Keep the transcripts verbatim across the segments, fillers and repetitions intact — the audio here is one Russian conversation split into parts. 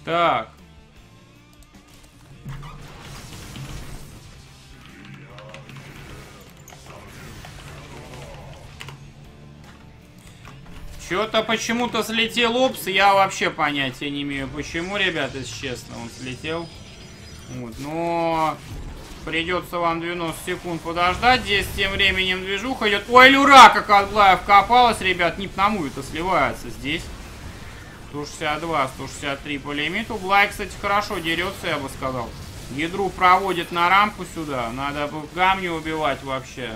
Так. Что-то почему-то слетел опс, я вообще понятия не имею, почему, ребят, если честно, он слетел. Вот, но придется вам девяносто секунд подождать. Здесь тем временем движуха идет. Ой, люра, как от Блаев копалась, ребят, не на мую-то сливается здесь. сто шестьдесят два, сто шестьдесят три по лимиту. Блай, кстати, хорошо дерется, я бы сказал. Ядру проводит на рамку сюда. Надо бы камни убивать вообще.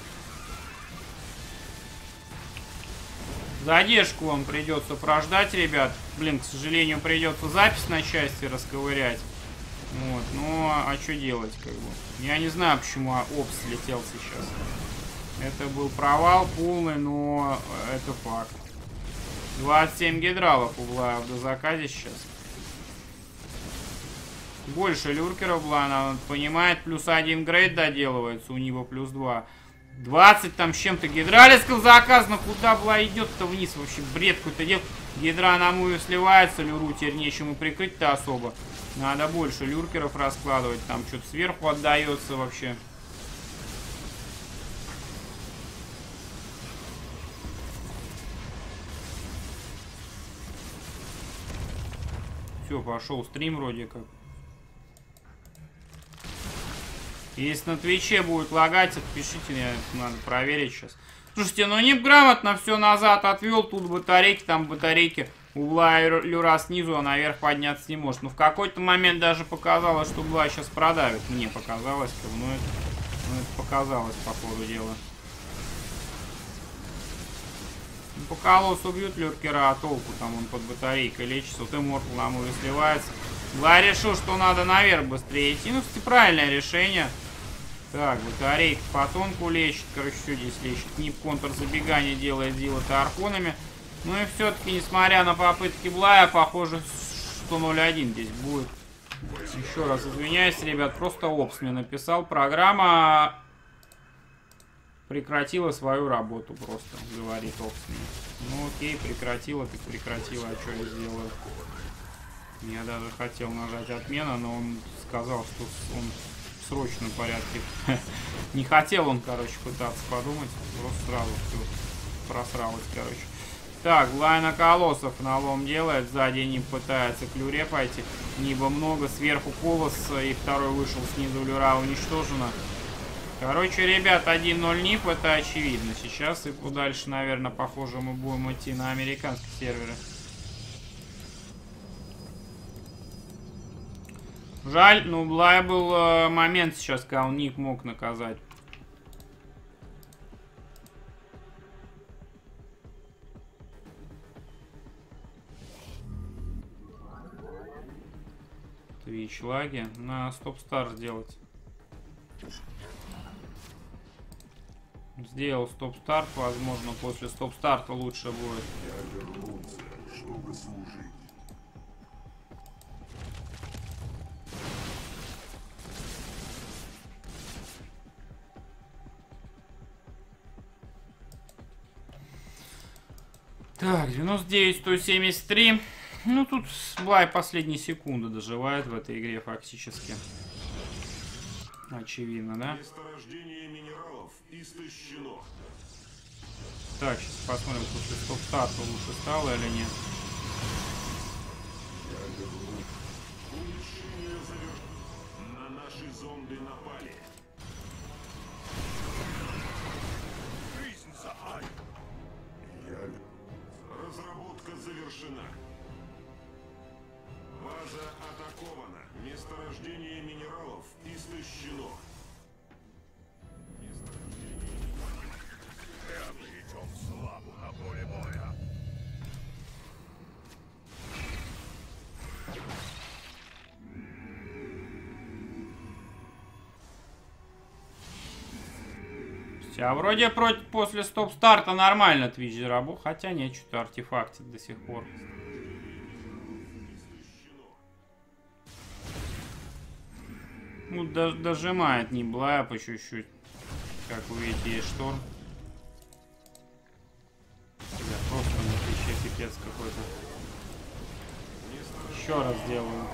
Задержку вам придется прождать, ребят. Блин, к сожалению, придется запись на части расковырять. Вот, ну, а что делать, как бы? Я не знаю, почему опс слетел сейчас. Это был провал полный, но это факт. двадцать семь гидралов у Блая в дозаказе сейчас. Больше люркеров Блая, она понимает. Плюс один грейд доделывается, у него плюс два. двадцать там с чем-то гидралисков заказано. Куда Блай идет-то вниз? Вообще бред какой-то дел. Гидра на мую сливается, люру теперь нечему прикрыть-то особо. Надо больше люркеров раскладывать. Там что-то сверху отдается вообще. Все, пошел стрим вроде как. Если на Твиче будет лагать, отпишите, мне надо проверить сейчас. Слушайте, ну не грамотно все назад отвел. Тут батарейки, там батарейки. Угла люра снизу, а наверх подняться не может. Но в какой-то момент даже показалось, что угла сейчас продавит. Мне показалось, ну это, ну это показалось по ходу дела. Ну, по колоссу бьют люркера, а толку там он под батарейкой лечится. Вот Immortal на муве сливается. Угла решил, что надо наверх быстрее идти. Ну, кстати, правильное решение. Так, батарейка по тонку лечит. Короче, все здесь лечит. Нип контрзабегание делает Зила-то архонами. Ну и все-таки, несмотря на попытки Блая, похоже, что ноль один здесь будет. Еще раз извиняюсь, ребят, просто опс мне написал. Программа прекратила свою работу просто, говорит опс мне. Ну окей, прекратила, так прекратила, а что я сделаю? Я даже хотел нажать отмена, но он сказал, что он в срочном порядке. Не хотел он, короче, пытаться подумать, просто сразу все просралось, короче. Так, Лайна Колоссов налом делает, сзади не пытается к люре пойти. Ниба много, сверху Колос, и второй вышел снизу, люра уничтожена. Короче, ребят, один ноль нип, это очевидно. Сейчас и дальше, наверное, похоже, мы будем идти на американские серверы. Жаль, ну, Блай был э, момент сейчас, когда он нип мог наказать. Твич лаги. На стоп-стар сделать. Сделал стоп-старт. Возможно, после стоп-старта лучше будет. Я вернулся, чтобы служить. Так, девяносто девять, сто семьдесят три. Ну, тут Блай последние секунды доживает в этой игре фактически. Очевидно, да? Месторождение минералов истощено. Так, сейчас посмотрим, после стоп-старта лучше стало или нет. Улучшение завершено. На наши зонды напали. Жизнь за Ай. Разработка завершена. База атакована. Месторождение минералов истощено. Обречем славу на поле боя. А вроде против, после стоп-старта нормально Twitch заработал. Хотя нет, что-то артефактит до сих пор. Ну, дожимает не Блая по чуть-чуть. Как вы видите, есть шторм. Да, просто на Твиче пипец какой-то. Еще раз делаю.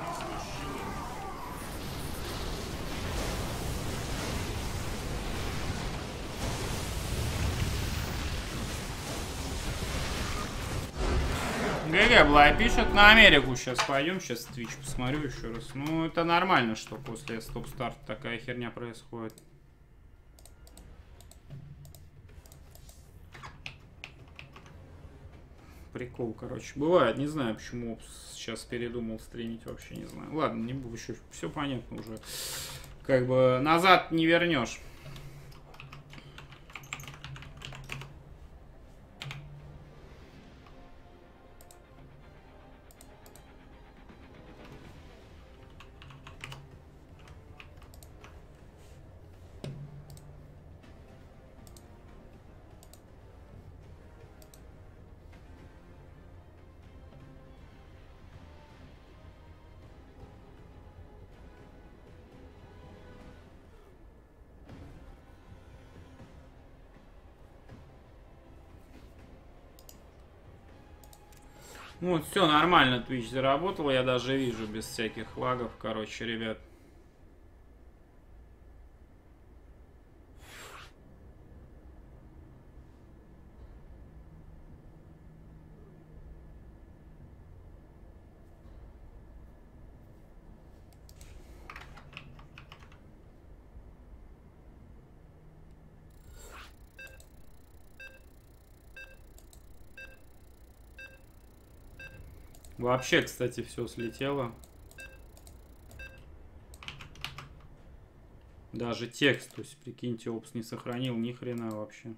ГГ, Блай пишет, на Америку сейчас пойдем, сейчас Twitch посмотрю еще раз. Ну, это нормально, что после стоп-старта такая херня происходит. Прикол, короче. Бывает, не знаю, почему сейчас передумал стримить, вообще не знаю. Ладно, не буду, еще все понятно уже. Как бы назад не вернешь. Ну вот, все нормально, Twitch заработал, я даже вижу без всяких лагов, короче, ребят. Вообще, кстати, все слетело. Даже текст, то есть, прикиньте, опс не сохранил ни хрена вообще.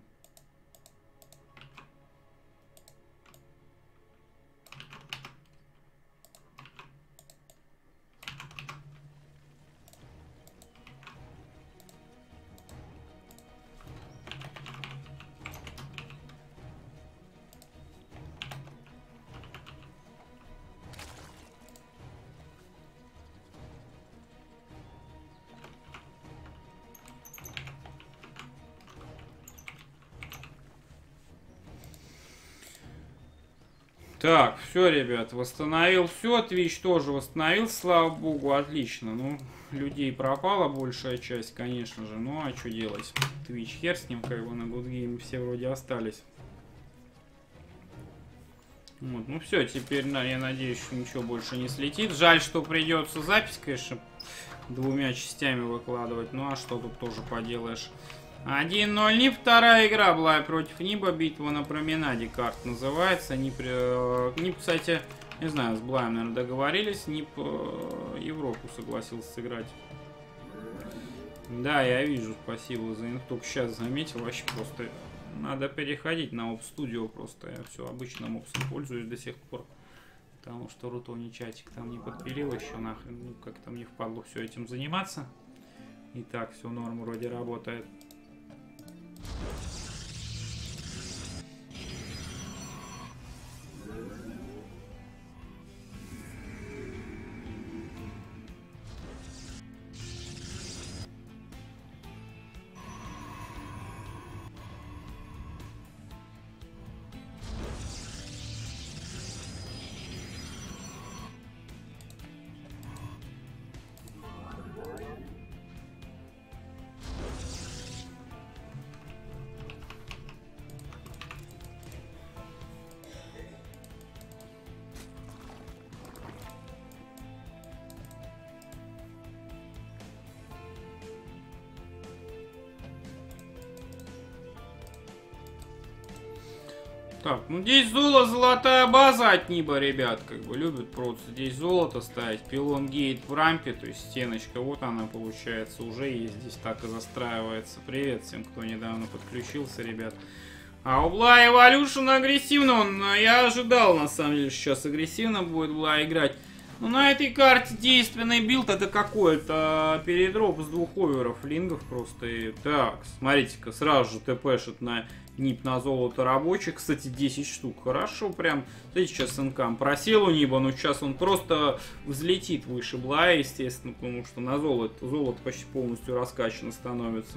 Так, все, ребят, восстановил все. Twitch тоже восстановил, слава богу, отлично. Ну, людей пропала большая часть, конечно же. Ну, а что делать? Twitch хер с ним, как бы на Good Game все вроде остались. Вот, ну все, теперь, да, я надеюсь, что ничего больше не слетит. Жаль, что придется запись, конечно, двумя частями выкладывать. Ну, а что тут тоже поделаешь? один ноль, не вторая игра была против Ниба, битва на променаде, карт называется. Нип, Нип, кстати, не знаю, с Блаем, наверное, договорились. Нип Европу согласился сыграть. Да, я вижу, спасибо за инфу. Только сейчас заметил, вообще просто надо переходить на Ops Studio просто. Я все обычным Ops пользуюсь до сих пор. Потому что Рутони чатик там не подпилил еще нахрен. Ну, как-то мне впадло все этим заниматься. И так, все норм вроде работает. Так, ну здесь золото, золотая база от Ниба, ребят, как бы любят просто здесь золото ставить. Пилон гейт в рампе, то есть стеночка, вот она получается, уже есть здесь, так и застраивается. Привет всем, кто недавно подключился, ребят. А у Бла Эволюшн агрессивно, он, я ожидал на самом деле, что сейчас агрессивно будет Бла играть. Ну на этой карте действенный билд это какой? Это передроп с двух оверов, лингов просто. И... Так, смотрите-ка, сразу же тпшит на Нип на золото рабочий. Кстати, десять штук. Хорошо, прям. Смотрите, сейчас инкам просел у Ниба, но сейчас он просто взлетит выше Бла, естественно, потому что на золото, золото почти полностью раскачано становится.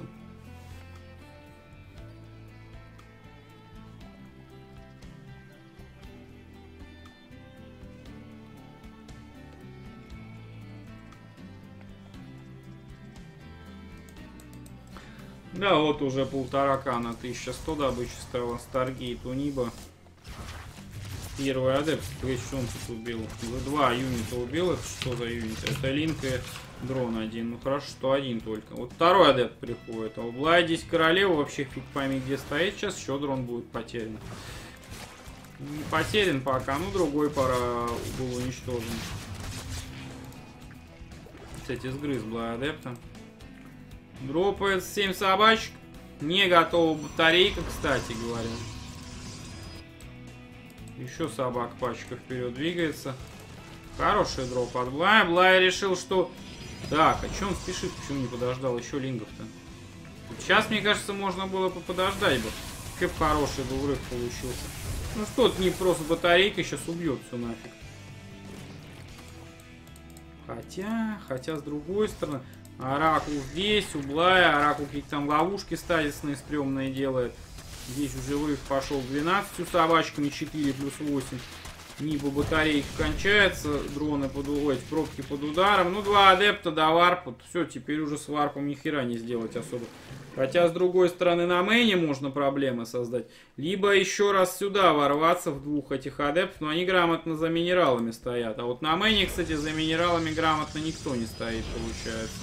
Да, вот уже полторака на тысяча сто добычи стало. Старгейт у Ниба. Первый адепт. Видишь, что он тут убил? Два юнита убил. Это что за юнит? Это Линк и дрон один. Ну хорошо, что один только. Вот второй адепт приходит. А у Блая здесь королева вообще фиг пойми где стоит. Сейчас еще дрон будет потерян. Не потерян пока. Ну другой пора был уничтожен. Кстати, сгрыз Блая адепта. Дропает семь собачек. Не готова батарейка, кстати говоря. Еще собак пачка вперед двигается. Хороший дроп от Блая. Блай решил, что... Так, а че он спешит? Почему не подождал еще лингов-то? Сейчас, мне кажется, можно было бы подождать бы. Как хороший бы врыв получился. Ну что-то не просто батарейка сейчас убьет все нафиг. Хотя, хотя с другой стороны... Оракул здесь, у Блая. Оракул какие-то там ловушки стазисные стрёмные делает. Здесь уже врыв пошел двенадцатью собачками, четыре плюс восемь. Ниба батарейка кончается, дроны под, ой, пробки под ударом. Ну, два адепта до варпа. Все, теперь уже с варпом ни хера не сделать особо. Хотя, с другой стороны, на мейне можно проблемы создать. Либо еще раз сюда ворваться в двух этих адептов. Но они грамотно за минералами стоят. А вот на мейне, кстати, за минералами грамотно никто не стоит, получается.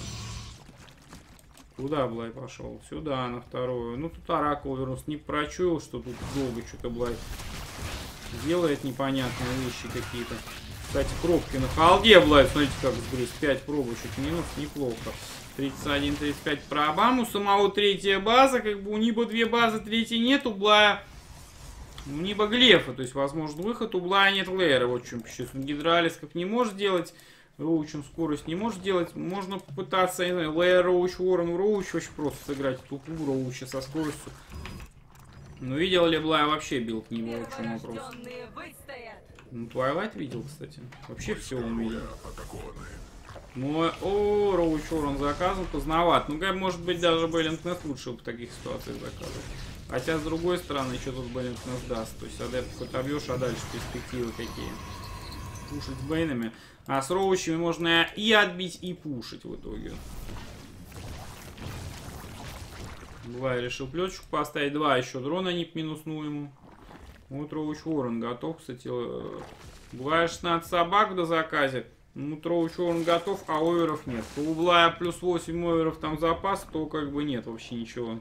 Куда Блай пошел? Сюда, на вторую. Ну, тут Оракул вернулся. Не прочуял, что тут долго что-то Блай делает непонятные вещи какие-то. Кстати, пробки на халде Блай. Смотрите, как сгрыз. пять пробочек минус. Неплохо. тридцать один тридцать пять про Обаму. У самого третья база. Как бы у Ниба две базы, третьей нет. У Блая... У Ниба Глефа. То есть, возможно, выход. У Блая нет лейера. Вот в чем пишет. Гидралис как не может делать. Роучем скорость не может делать. Можно попытаться, я не знаю, Лейер, Роуч, Ворон, Роуч вообще просто сыграть тупу Роуча со скоростью. Ну, видел ли Блай вообще билд не было, в чем вопрос. Ну, Твайлайт видел, кстати. Вообще все он видел. Ну, о, Роуч, Ворон заказан, поздноват. Ну, как может быть, даже Бэллингнес лучше в таких ситуациях заказывать. Хотя, с другой стороны, что тут Бэллингнес даст. То есть, адептов отобьешь, а дальше перспективы какие. Пушить с Бэйнами. А с Роучами можно и отбить, и пушить в итоге. Блай решил плеточку поставить. Два еще дрона нип минуснул ему. Вот Роуч Ворон готов, кстати. Блай шестнадцать собак до заказе. Ну, Роуч Ворон готов, а оверов нет. У Блая плюс восемь оверов там запас, то как бы нет вообще ничего.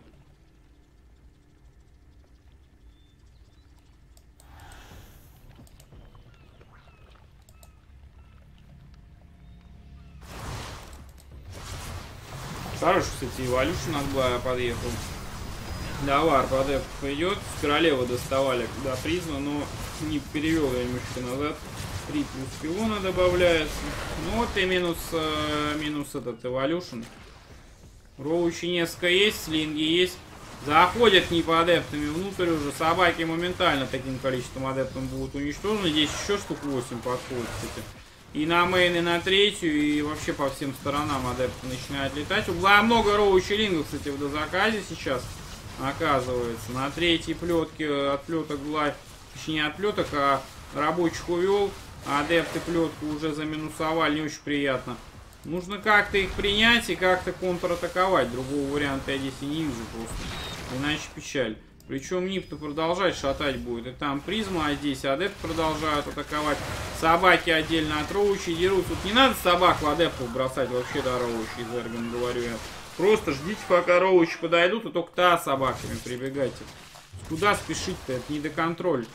Хороший, кстати, эволюшн от Блая подъехал. Да, варп адепт идет. С королевы доставали до призма, но не перевел я немножко назад. три плюс пилона добавляется. Ну вот и минус, э, минус этот эволюшн. Роучи несколько есть, слинги есть. Заходят не по адептами внутрь уже. Собаки моментально таким количеством адептов будут уничтожены. Здесь еще штук восемь подходит, кстати. И на мейн, и на третью, и вообще по всем сторонам адепты начинают летать. У Блая много роучи лингов, кстати, в дозаказе сейчас оказывается. На третьей плетке от плеток Блай, точнее от плеток, а рабочих увел. Адепты плетку уже заминусовали, не очень приятно. Нужно как-то их принять и как-то контратаковать. Другого варианта я здесь и не вижу просто. Иначе печаль. Причем Нип-то продолжать шатать будет. И там призма, а здесь адепт продолжают атаковать. Собаки отдельно от роучей дерут. Тут не надо собак в адептов бросать вообще до роучей, из Эрган говорю я. Просто ждите, пока роучи подойдут, и только та собаками прибегайте. Куда спешить-то? Это не до контроля.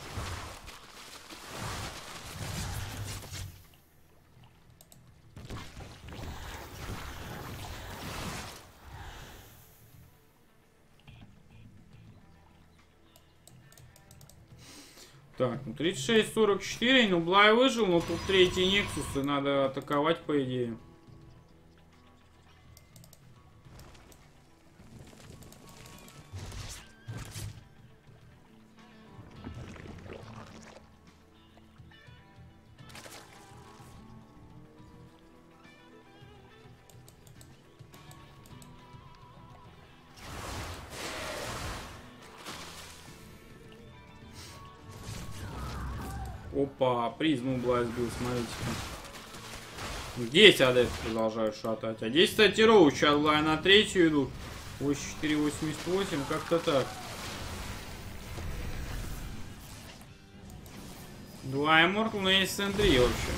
Так, ну тридцать шесть сорок четыре, ну Блай выжил, но тут третий Нексус, и надо атаковать, по идее. Опа, призму Блай сбил, смотрите-ка. Здесь адепты продолжают шатать. А здесь, кстати, роучи от Блая на третью идут. восемьдесят четыре восемьдесят восемь, как-то так. Два Immortal, но есть эс три вообще.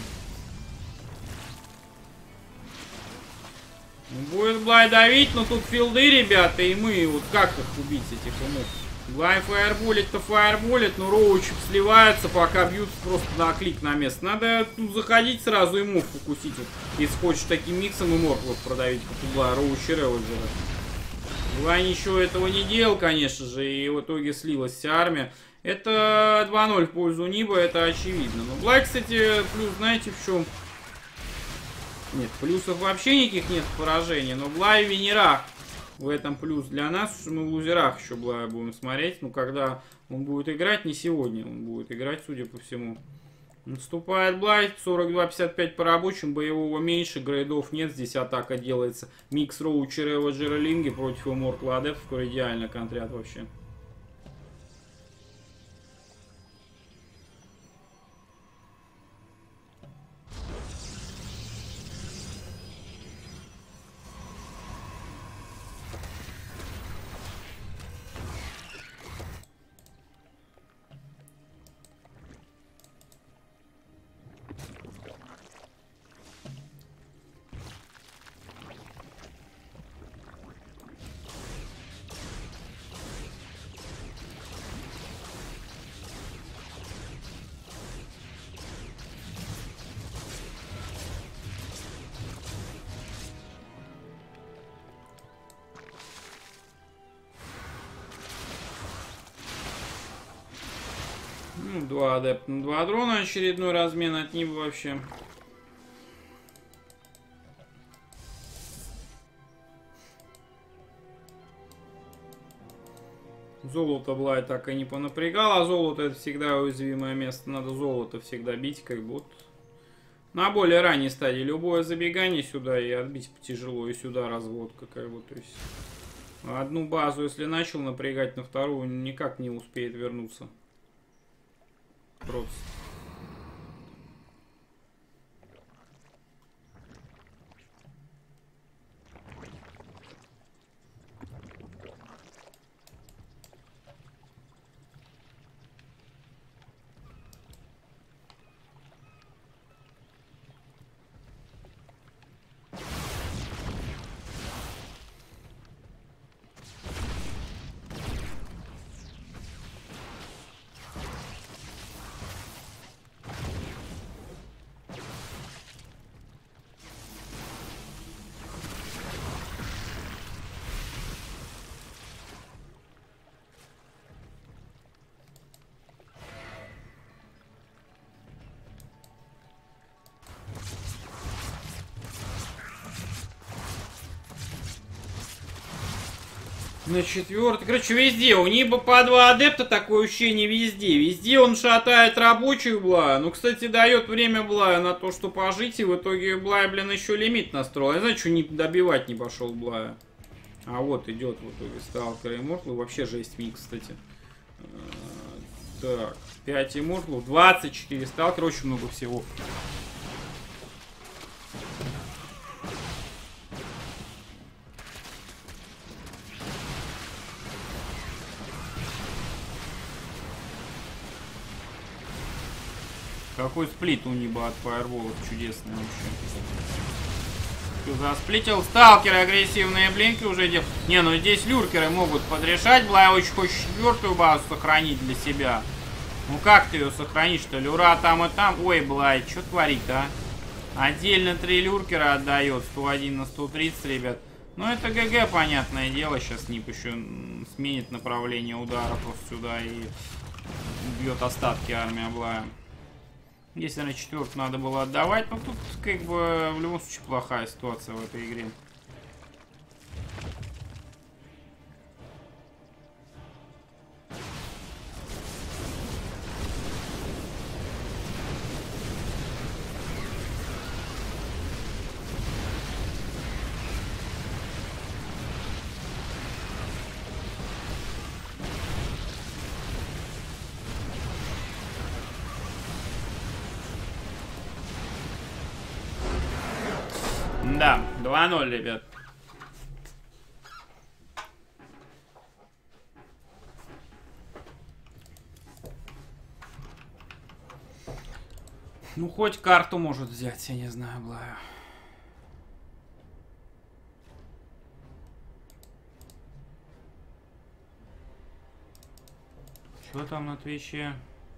Будет Блай давить, но тут филды, ребята, и мы вот как их убить, этих умов? Блай фаерболит-то фаерболит, но роучек сливается, пока бьются просто на клик на место. Надо тут заходить сразу и мув укусить. Вот, если хочешь таким миксом и морклов продавить, как у Блая, роучи реводжера. Блай ничего этого не делал, конечно же, и в итоге слилась вся армия. Это два ноль в пользу Ниба, это очевидно. Но Блай, кстати, плюс, знаете, в чем? Нет, плюсов вообще никаких нет в поражении, но Блай в венерах. В этом плюс для нас, что мы в лузерах еще Блая будем смотреть. Ну, когда он будет играть, не сегодня он будет играть, судя по всему. Наступает Блай, сорок два пятьдесят пять по рабочим, боевого меньше, грейдов нет, здесь атака делается. Микс Роучи, Реводжера, Линги против Immortal Адептов, который идеально контрят вообще. Ну, два адепта на два дрона, очередной размен от Ниба вообще. Золото Блай так и не понапрягал, а золото это всегда уязвимое место. Надо золото всегда бить, как бы вот. На более ранней стадии любое забегание сюда и отбить тяжело, и сюда разводка, как бы, то есть. Одну базу, если начал напрягать, на вторую никак не успеет вернуться. Просто. На четвертый. Короче, везде. У Ниба по два адепта, такое ощущение везде. Везде он шатает рабочую Блая. Ну, кстати, дает время Блая на то, что пожить. И в итоге Блай, блин, еще лимит настроил. Я знаю, что не добивать не пошел Блая. А вот идет в итоге Сталкер и Immortal. Вообще жесть микс, кстати. Так, пять Immortal, двадцать четыре Сталкера. Очень много всего. Какой сплит у Ниба от фаерболов чудесный вообще. Что засплитил? Сталкеры агрессивные блинки уже делают. Не, ну здесь люркеры могут подрешать. Блай очень хочет четвертую базу сохранить для себя. Ну как ты ее сохранишь-то? Люра там и там. Ой, Блай, что творит-то, а? Отдельно три люркера отдает. сто один на сто тридцать, ребят. Ну это ГГ, понятное дело. Сейчас Нип еще сменит направление удара просто сюда и бьет остатки армии Блая. Если на четвертую надо было отдавать, но тут как бы в любом случае плохая ситуация в этой игре. Да, два ноль, ребят. Ну, хоть карту может взять, я не знаю, Блаю. Что там на Твиче?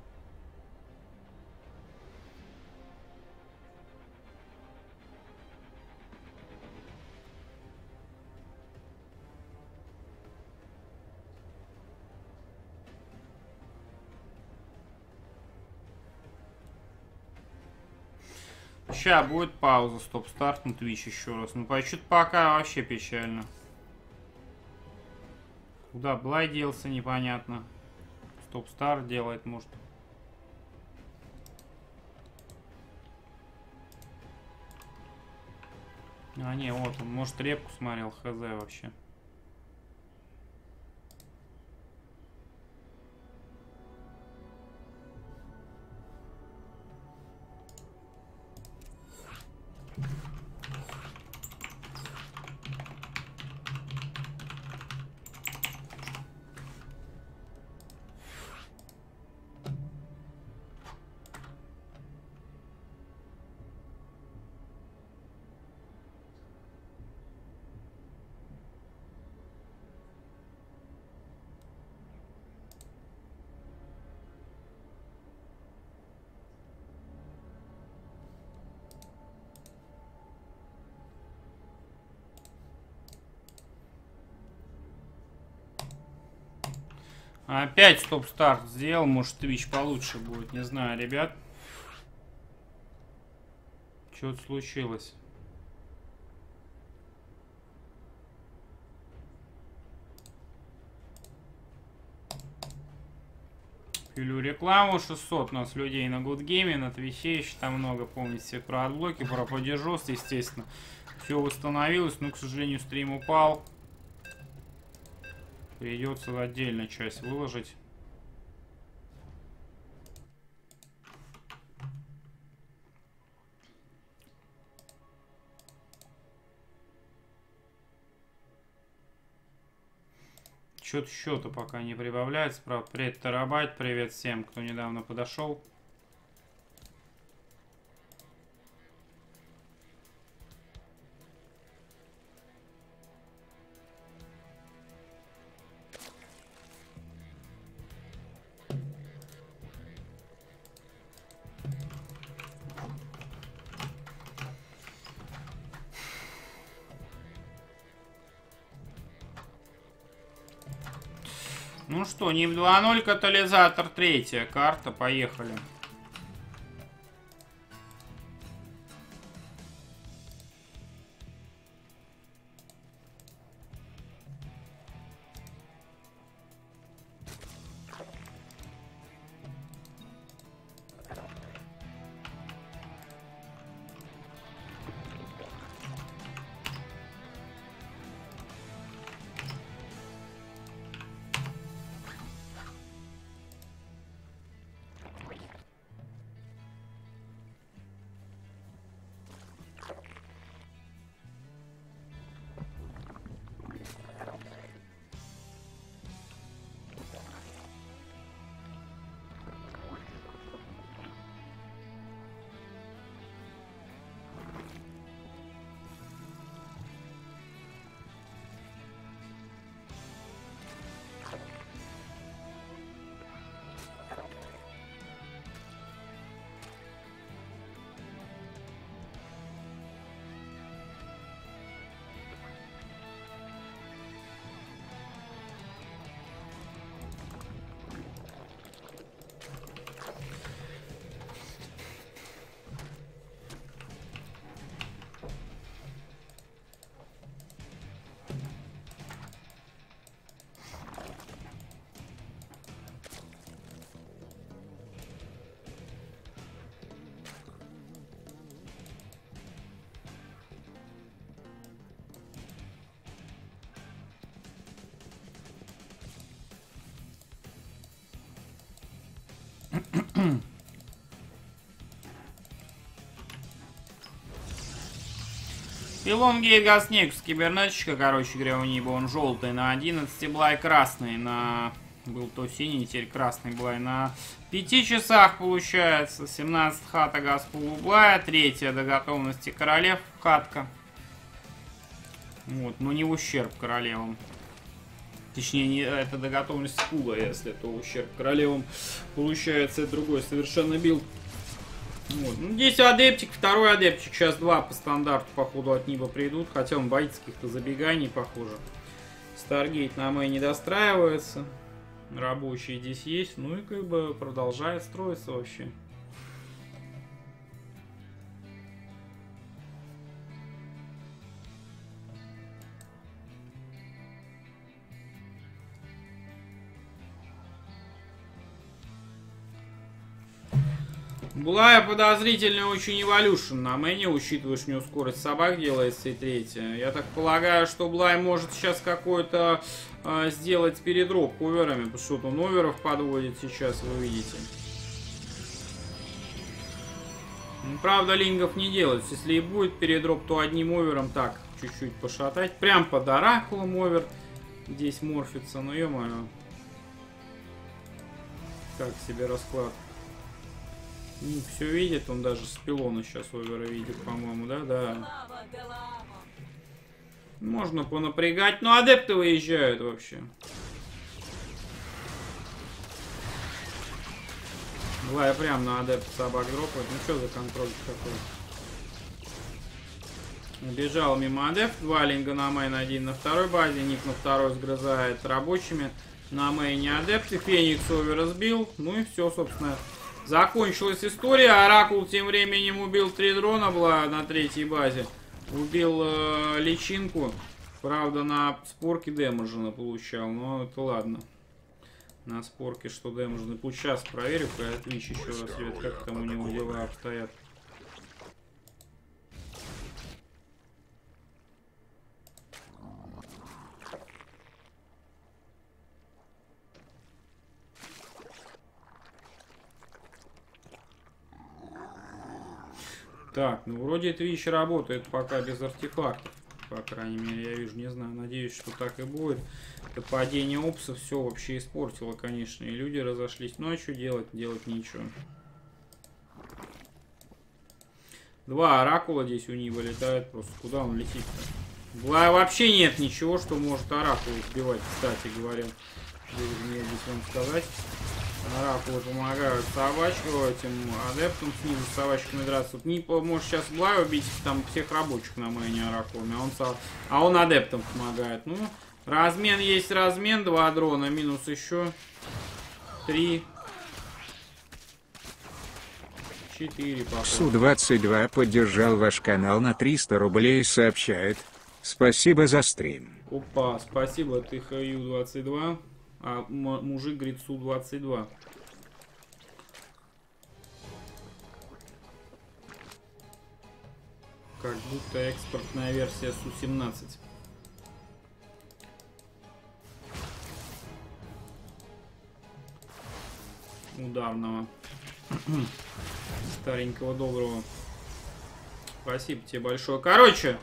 Сейчас будет пауза, стоп-старт на Twitch еще раз. Ну, что-то пока вообще печально. Куда Блай делся, непонятно. Стоп-старт делает, может. А, не, вот он, может, репку смотрел, хз вообще. Опять стоп-старт сделал, может Twitch получше будет, не знаю, ребят. Что-то случилось. Пилю рекламу, шестьсот у нас людей на Гудгейме, на Твиче еще там много, помните, про отблоки, про поддержост, естественно. Все восстановилось, но, к сожалению, стрим упал. Придется отдельно часть выложить. Что-то счета пока не прибавляется. Правда, привет, терабайт. Привет всем, кто недавно подошел. Ну что, не в два ноль катализатор, третья карта, поехали. Пилон Гейгаснекс, кибернетчика, короче говоря, у него он желтый на одиннадцать, Блай красный на Был то синий, теперь красный Блай. На пяти часах получается. семнадцать хата Газпулу Блая. Третья до готовности королев хатка. Вот, но не в ущерб королевам. Точнее, не, это до готовности пула, если это ущерб королевам. Получается, это другой совершенно билд. Вот. Ну, здесь адептик, второй адептик. Сейчас два по стандарту, походу, от Ниба придут. Хотя он боится каких-то забеганий, похоже. Старгейт на мэй не достраивается. Рабочие здесь есть. Ну и как бы продолжает строиться вообще. Блая подозрительный очень эволюшн на мэне, учитывая, что у него скорость собак делается и третья. Я так полагаю, что Блай может сейчас какой-то э, сделать передроп оверами, потому что он оверов подводит сейчас, вы видите. Ну, правда, лингов не делают. Если и будет передроп, то одним овером так, чуть-чуть пошатать. Прям под оракулом овер здесь морфится, ну ё-моё. Как себе расклад. Ну, все видит, он даже с пилона сейчас овера видит, по-моему, да? Да. Можно понапрягать, но адепты выезжают вообще. Блай прям на адепт собак дропает. Ну что за контроль такой? Убежал мимо адепт. Два линга на мейн, один на второй базе. Ник на второй сгрызает рабочими. На мейне адепты. Феникс овера сбил. Ну и все, собственно. Закончилась история. Оракул тем временем убил три дрона была на третьей базе. Убил э, личинку. Правда, на спорке дэмэджа получал. Но это ладно. На спорке что дэмэджа. Пусть сейчас проверю-ка я Twitch еще раз, ребят, как там у него дела обстоят. Так, ну вроде Twitch работает пока без артефактов. По крайней мере, я вижу, не знаю, надеюсь, что так и будет. Это падение опса все вообще испортило, конечно, и люди разошлись. Ну а что делать? Делать ничего. Два оракула здесь у него летают, просто куда он летит-то? Вообще нет ничего, что может оракул сбивать, кстати говоря. Мне здесь вам сказать. Оракулы помогают собачку, этим адептам снизу с собачками драться. Не может сейчас Блай убить там всех рабочих на мэне оракулами, а он, со... а он адептам помогает. Ну, размен есть размен, два дрона, минус еще три. четыре, Су двадцать два поддержал ваш канал на триста рублей и сообщает: спасибо за стрим. Опа, спасибо, ты Хаю двадцать два. А мужик говорит Су двадцать два. Как будто экспортная версия Су семнадцать. Ударного. Старенького доброго. Спасибо тебе большое. Короче.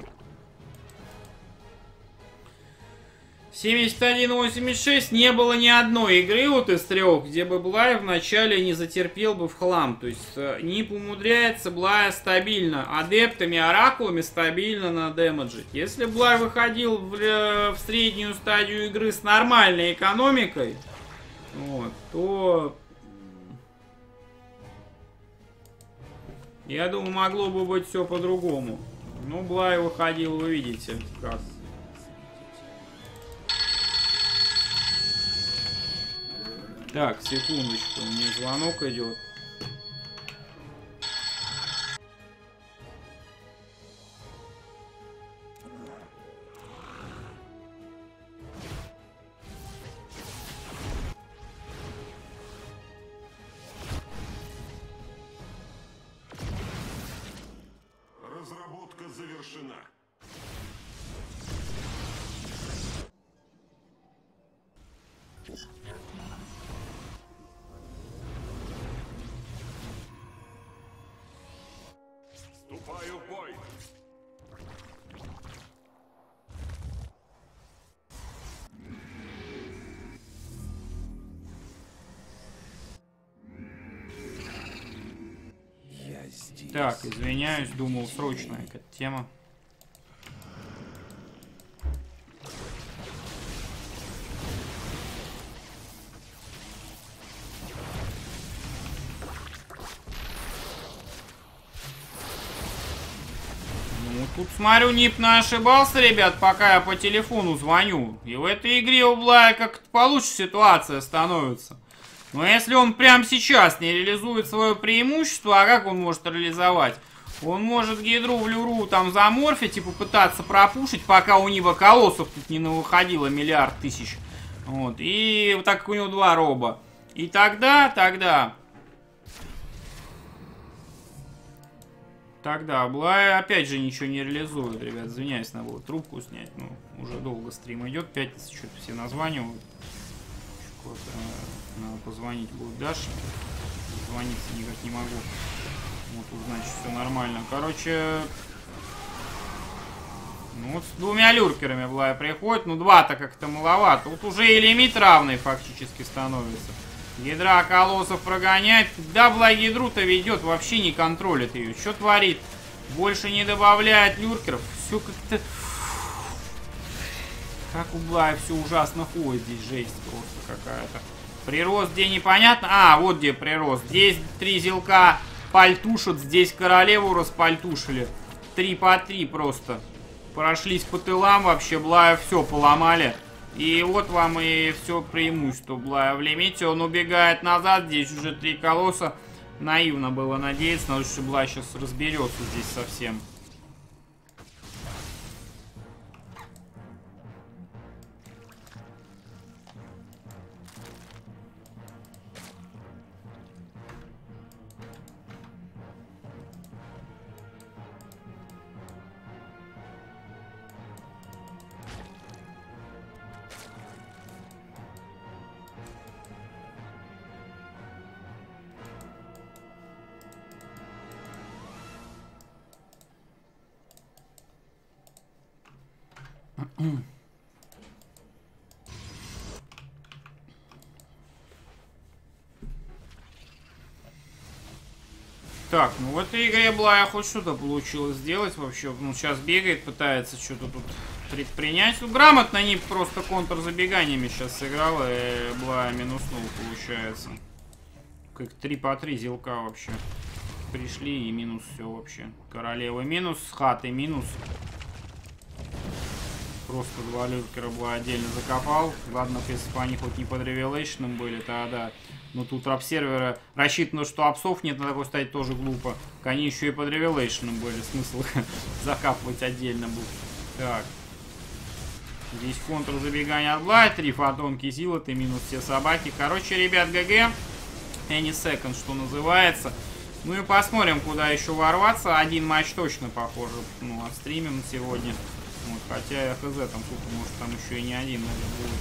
семьдесят один восемьдесят шесть не было ни одной игры вот из трех, где бы Блай вначале не затерпел бы в хлам. То есть Нип умудряется Блая стабильно, адептами, оракулами стабильно на дэмэджить. Если Блай выходил в, в среднюю стадию игры с нормальной экономикой, вот, то я думаю, могло бы быть все по-другому. Ну, Блай выходил, вы видите, как. Так, секундочку, мне звонок идет. Разработка завершена. Вступаю в бой. здесь. Так, извиняюсь, думал, срочная какая-то тема. Ну, тут, смотрю, Нип не ошибался, ребят, пока я по телефону звоню. И в этой игре у Блая как-то получше ситуация становится. Но если он прямо сейчас не реализует свое преимущество, а как он может реализовать? Он может Гидру в Люру там заморфить и попытаться пропушить, пока у него колоссов тут не выходило миллиард тысяч. Вот. И так как у него два роба. И тогда, тогда... Тогда Блай опять же ничего не реализует, ребят. Извиняюсь, надо было трубку снять. Ну, уже долго стрим идет. Пятница, что-то все названивают. Надо позвонить будет Даше. Звониться никак не могу. Вот узнать, что все нормально. Короче... Ну вот с двумя люркерами Блай приходит. Ну два-то как-то маловато. Вот уже и лимит равный фактически становится. Гидра колоссов прогоняет. Да, Блай Гидру-то ведет. Вообще не контролит ее. Что творит? Больше не добавляет люркеров. Все как-то... Как у Блая все ужасно ходит. Здесь жесть просто какая-то. Прирост где непонятно. А, вот где прирост. Здесь три зелка пальтушат. Здесь королеву распальтушили. Три по три просто. Прошлись по тылам вообще. Блая все поломали. И вот вам и все преимущество Блая в лимите. Он убегает назад. Здесь уже три колосса. Наивно было надеяться. Но что Блай сейчас разберется здесь совсем. Так, ну в этой игре Блая хоть что-то получилось сделать вообще. Ну, сейчас бегает, пытается что-то тут предпринять. Ну, грамотно не просто контрзабеганиями сейчас сыграл, и Блая минуснул, получается. Как три по три зелка вообще. Пришли и минус все вообще. Королева минус, хаты минус. Просто два люркера Блай отдельно закопал. Ладно, если бы они хоть не под ревелейшном были, тогда... Но тут раб-сервера рассчитано, что апсов нет, на такой стать тоже глупо. Они еще и под ревелейшном были. Смысл закапывать отдельно будет. Так. Здесь контрзабегание от Блая. Три фотонки зилоты, минус все собаки. Короче, ребят, ГГ. Any second, что называется. Ну и посмотрим, куда еще ворваться. Один матч точно, похоже, ну, отстримим сегодня. Вот, хотя я хз, там тут, может, там еще и не один, наверное, будет.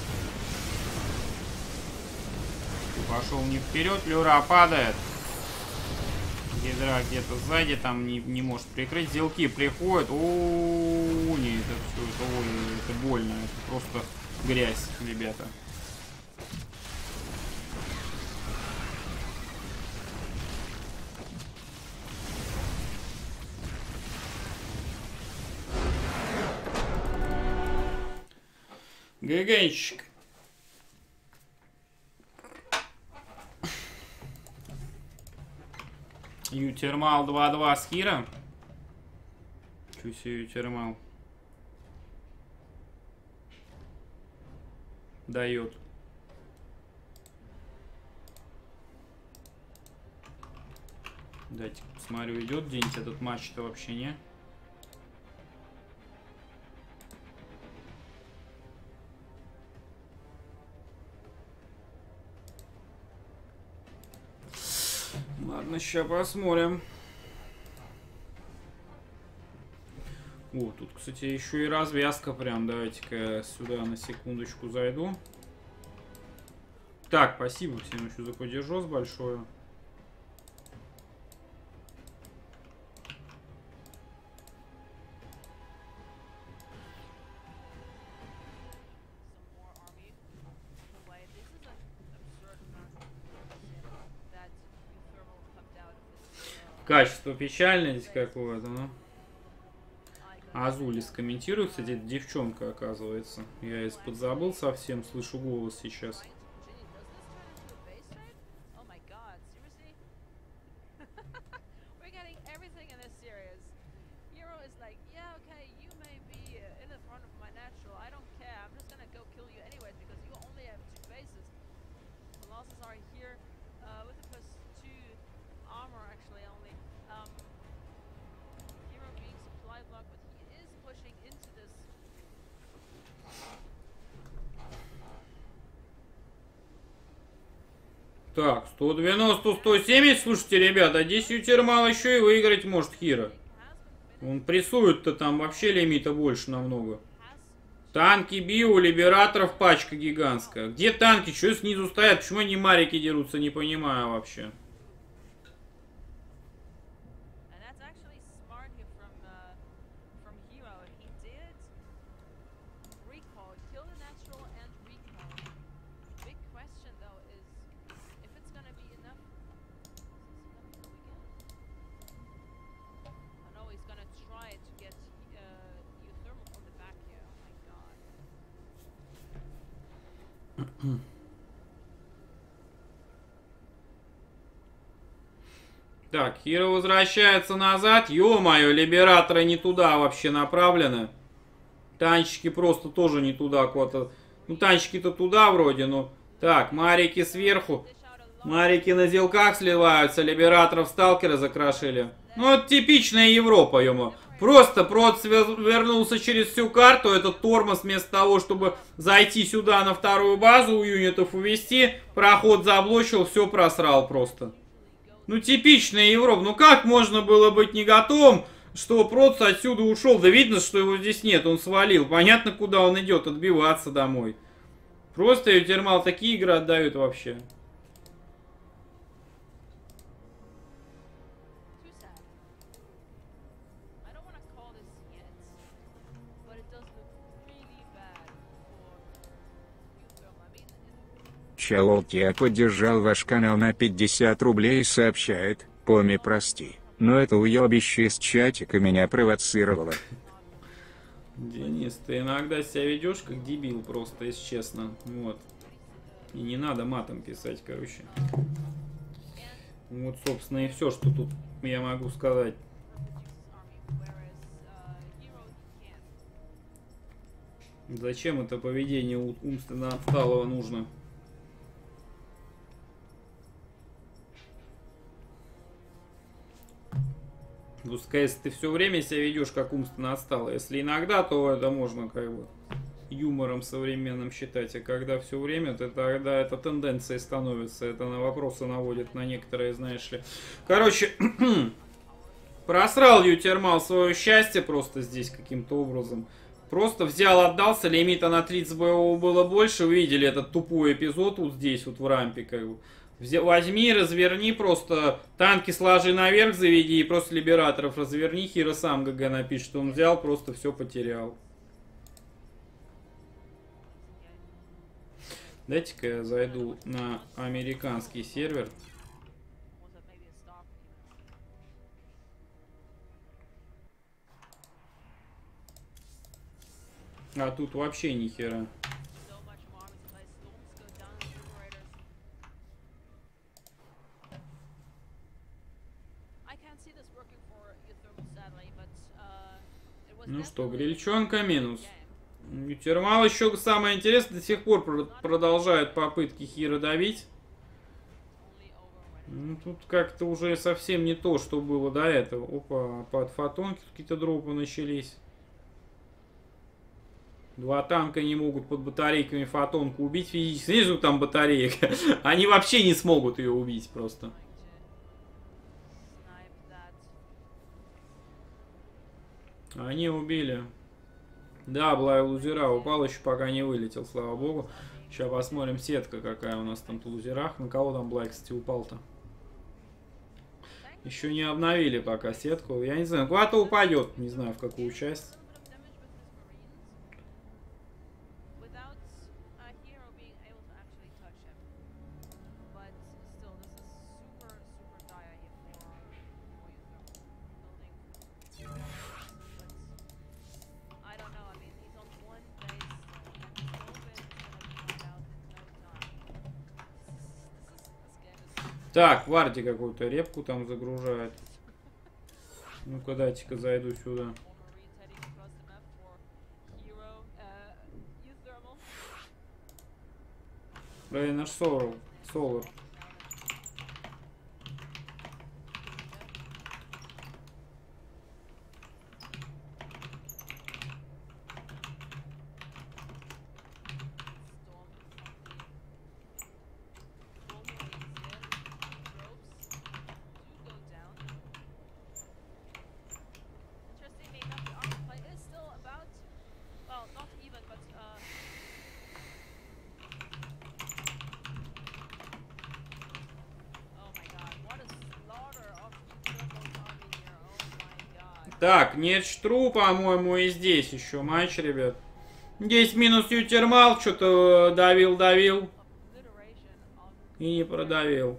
Пошел не вперед, Люра падает. Гидра где-то сзади, там не, не может прикрыть. Зелки приходят. О, не, это все, это, ой, это больно. Это просто грязь, ребята. ГГчик. Ютермал два-два с Хира. Чё себе Ютермал дает. Дайте посмотрю, идет где-нибудь этот матч-то вообще, не? Ладно, сейчас посмотрим. О, тут, кстати, еще и развязка прям. Давайте-ка сюда на секундочку зайду. Так, спасибо всем еще за поддержку большое. Качество печальное здесь какое-то, ну. Азулис комментирует, кстати, это девчонка, оказывается. Я из-под забыл совсем, слышу голос сейчас. Так, сто девяносто, сто семьдесят, слушайте, ребята, здесь Ютермал еще и выиграть может Хиро. Он прессует-то там вообще лимита больше намного. Танки, био, либераторов, пачка гигантская. Где танки? Что снизу стоят? Почему они марики дерутся? Не понимаю вообще. Так, Хиро возвращается назад. Ё-моё, либераторы не туда вообще направлены. Танчики просто тоже не туда куда-то. Ну, танчики-то туда вроде, но... Так, марики сверху. Марики на зелках сливаются. Либераторов сталкеры закрошили. Ну, это типичная Европа, ё-моё. Просто Проц вернулся через всю карту. Этот тормоз вместо того, чтобы зайти сюда на вторую базу, у юнитов увести, проход заблочил, все просрал просто. Ну, типичная Европа. Ну, как можно было быть не готовым, что Проц отсюда ушел? Да видно, что его здесь нет, он свалил. Понятно, куда он идет, отбиваться домой. Просто Ютермал такие игры отдают вообще. Челолт, я поддержал ваш канал на пятьдесят рублей и сообщает: Поми, прости, но это уебище из чатика меня провоцировало. Денис, ты иногда себя ведешь как дебил просто, если честно. Вот. И не надо матом писать, короче. Вот, собственно, и все, что тут я могу сказать. Зачем это поведение умственно отсталого нужно? Пускай, если ты все время себя ведешь как умственно отсталый. Если иногда, то это можно как бы юмором современным считать. А когда все время, то тогда это тенденцией становится. Это на вопросы наводит на некоторые, знаешь ли. Короче, просрал Ютермал свое счастье просто здесь каким-то образом. Просто взял, отдался, лимита на тридцать боевого было больше. Увидели этот тупой эпизод вот здесь, вот в рампе, как бы. Возьми, разверни, просто танки сложи наверх, заведи, и просто либераторов разверни. Хиро сам ГГ напишет, что он взял, просто все потерял. Дайте-ка я зайду на американский сервер. А тут вообще ни хера. Ну что, грильчонка минус. Ютермал еще самое интересное, до сих пор продолжают попытки Хиро давить. Ну, тут как-то уже совсем не то, что было до этого. Опа, под фотонки какие-то дропы начались. Два танка не могут под батарейками фотонку убить физически. Снизу там батарейка. Они вообще не смогут ее убить просто. Они убили. Да, Блай лузера упал, еще пока не вылетел, слава богу. Сейчас посмотрим сетка, какая у нас там в лузерах. На кого там Блай, кстати, упал-то? Еще не обновили пока сетку. Я не знаю, куда-то упадет. Не знаю, в какую часть. Так, Варди какую-то репку там загружает. Ну-ка, дайте-ка зайду сюда. Рейнер Солар. Солар. Так, нет штру, по-моему, и здесь еще матч, ребят. Здесь минус Ютермал, что-то давил-давил. И не продавил.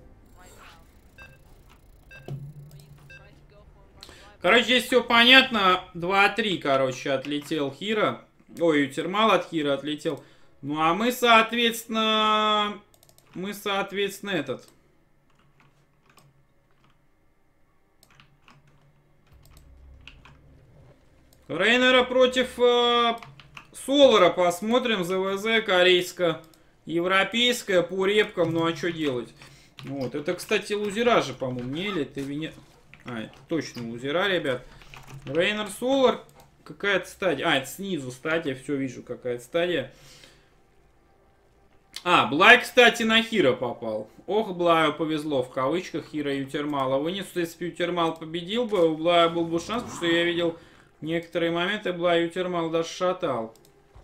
Короче, здесь все понятно. два-три, короче, отлетел Хира. Ой, Ютермал от Хира отлетел. Ну, а мы, соответственно... Мы, соответственно, этот... Рейнера против э, Солара посмотрим. ЗВЗ корейско-европейская по репкам. Ну а что делать? Вот. Это, кстати, лузера же, по-моему, не или это вине... А, это точно лузера, ребят. Рейнер Солар. Какая-то стадия. А, это снизу стадия. Все, вижу, какая-то стадия. А, Блай, кстати, на Хира попал. Ох, Блаю повезло, в кавычках, Хира Ютермала вынес. Если бы Ютермал победил бы, у Блая был бы шанс, потому что я видел... Некоторые моменты Блай Ютермал даже шатал.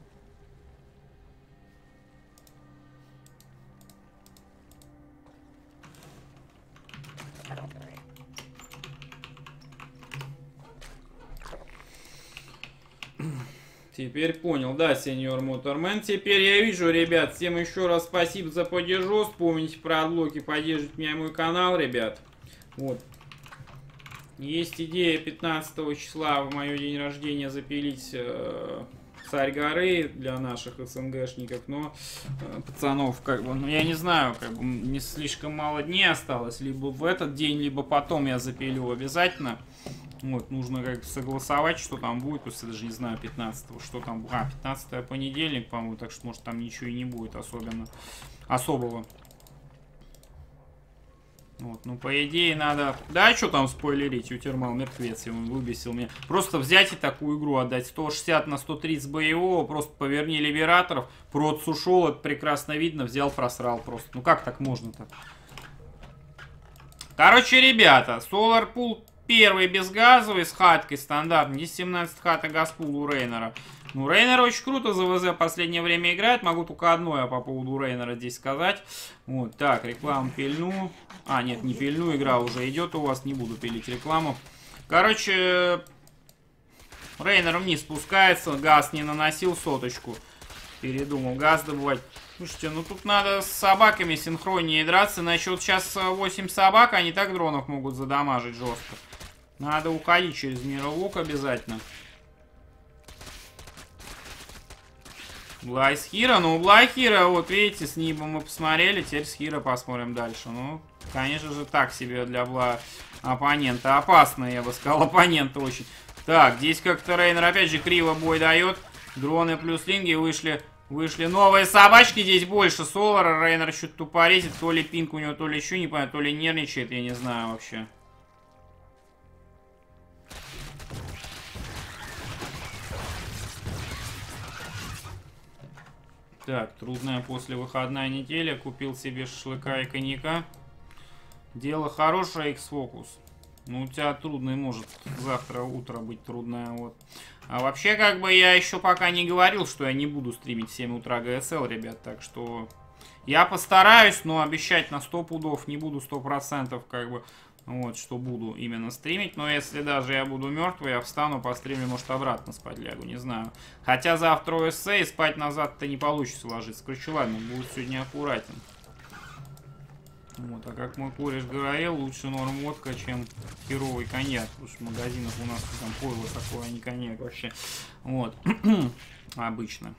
Теперь понял, да, сеньор Мотормен. Теперь я вижу, ребят, всем еще раз спасибо за поддержку. Вспомните про отблоки, поддержите меня, мой канал, ребят. Вот. Есть идея пятнадцатого числа в мое день рождения запилить э, Царь горы для наших СНГшников, но э, пацанов, как бы, ну я не знаю, как бы не слишком мало дней осталось, либо в этот день, либо потом я запилю обязательно. Вот, нужно как бы согласовать, что там будет, просто даже не знаю, пятнадцатого, что там будет. А, пятнадцатое понедельник, по-моему, так что, может, там ничего и не будет особенно, особого. Вот, ну, по идее, надо... Да, что там спойлерить? Ютермал мертвец, он выбесил меня. Просто взять и такую игру отдать. сто шестьдесят на сто тридцать боевого, просто поверни либераторов, прот ушел, это прекрасно видно, взял, просрал просто. Ну, как так можно-то? Короче, ребята, Solar Pool первый безгазовый с хаткой стандартный. Здесь семнадцать хата газпул у Рейнера. Ну, Рейнер очень круто за ВЗ в последнее время играет. Могу только одно я по поводу Рейнера здесь сказать. Вот, так, рекламу пильну. А, нет, не пильну, игра уже идет у вас. Не буду пилить рекламу. Короче, Рейнер вниз спускается. Газ не наносил соточку. Передумал газ добывать. Слушайте, ну тут надо с собаками синхроннее драться. Иначе вот сейчас восемь собак, они так дронов могут задамажить жестко. Надо уходить через мировок обязательно. Блай с Хира. Ну, Блай Хира, вот видите, с Нибом мы посмотрели. Теперь с Хира посмотрим дальше. Ну, конечно же, так себе для Бла оппонента. Опасно, я бы сказал, оппонента очень. Так, здесь как-то Рейнер опять же криво бой дает. Дроны плюс линги вышли. Вышли новые собачки. Здесь больше Солара. Рейнер что-то тупорезит. То ли пинг у него, то ли еще, не понятно. То ли нервничает, я не знаю вообще. Так, трудная после выходная неделя. Купил себе шашлыка и коньяка. Дело хорошее, X-Focus. Ну, у тебя трудный может завтра утро быть трудное. Вот. А вообще, как бы, я еще пока не говорил, что я не буду стримить в семь утра ГСЛ, ребят. Так что я постараюсь, но обещать на сто пудов не буду, сто процентов, как бы, вот, что буду именно стримить. Но если даже я буду мертвый, я встану, постримлю, может, обратно спать лягу, не знаю. Хотя завтра ОСС и спать назад-то не получится ложиться. Короче, ладно, буду сегодня аккуратен. Вот, а как мой кореш говорил, лучше норм водка, чем херовый коньяк. Потому что в магазинах у нас там пойло такое, а не коньяк вообще. Вот. Обычно.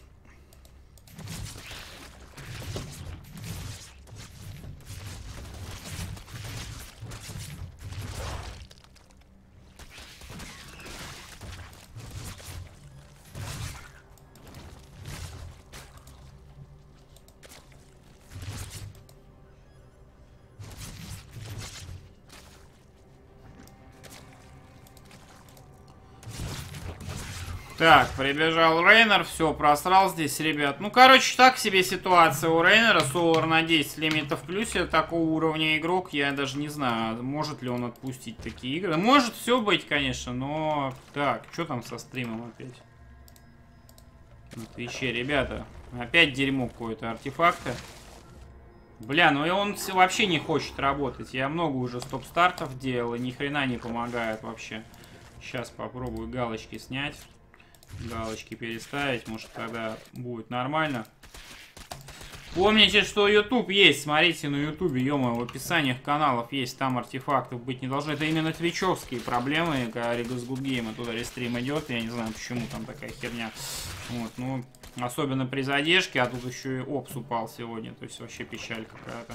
Так, прибежал Рейнер, все, просрал здесь, ребят. Ну, короче, так себе ситуация у Рейнера. Солар на десять лимитов в плюсе, такого уровня игрок, я даже не знаю, может ли он отпустить такие игры. Может все быть, конечно, но... Так, что там со стримом опять? На Твиче, ребята, опять дерьмо какое-то, артефакты. Бля, ну и он вообще не хочет работать. Я много уже стоп-стартов делал, и ни хрена не помогает вообще. Сейчас попробую галочки снять. Галочки переставить, может тогда будет нормально. Помните, что YouTube есть, смотрите на YouTube, ё-моё, в описаниях каналов есть, там артефактов быть не должно. Это именно твичевские проблемы, когда Ригас Гудгейма туда рестрим идет, я не знаю, почему там такая херня. Вот, ну, особенно при задержке, а тут еще и опс упал сегодня, то есть вообще печаль какая-то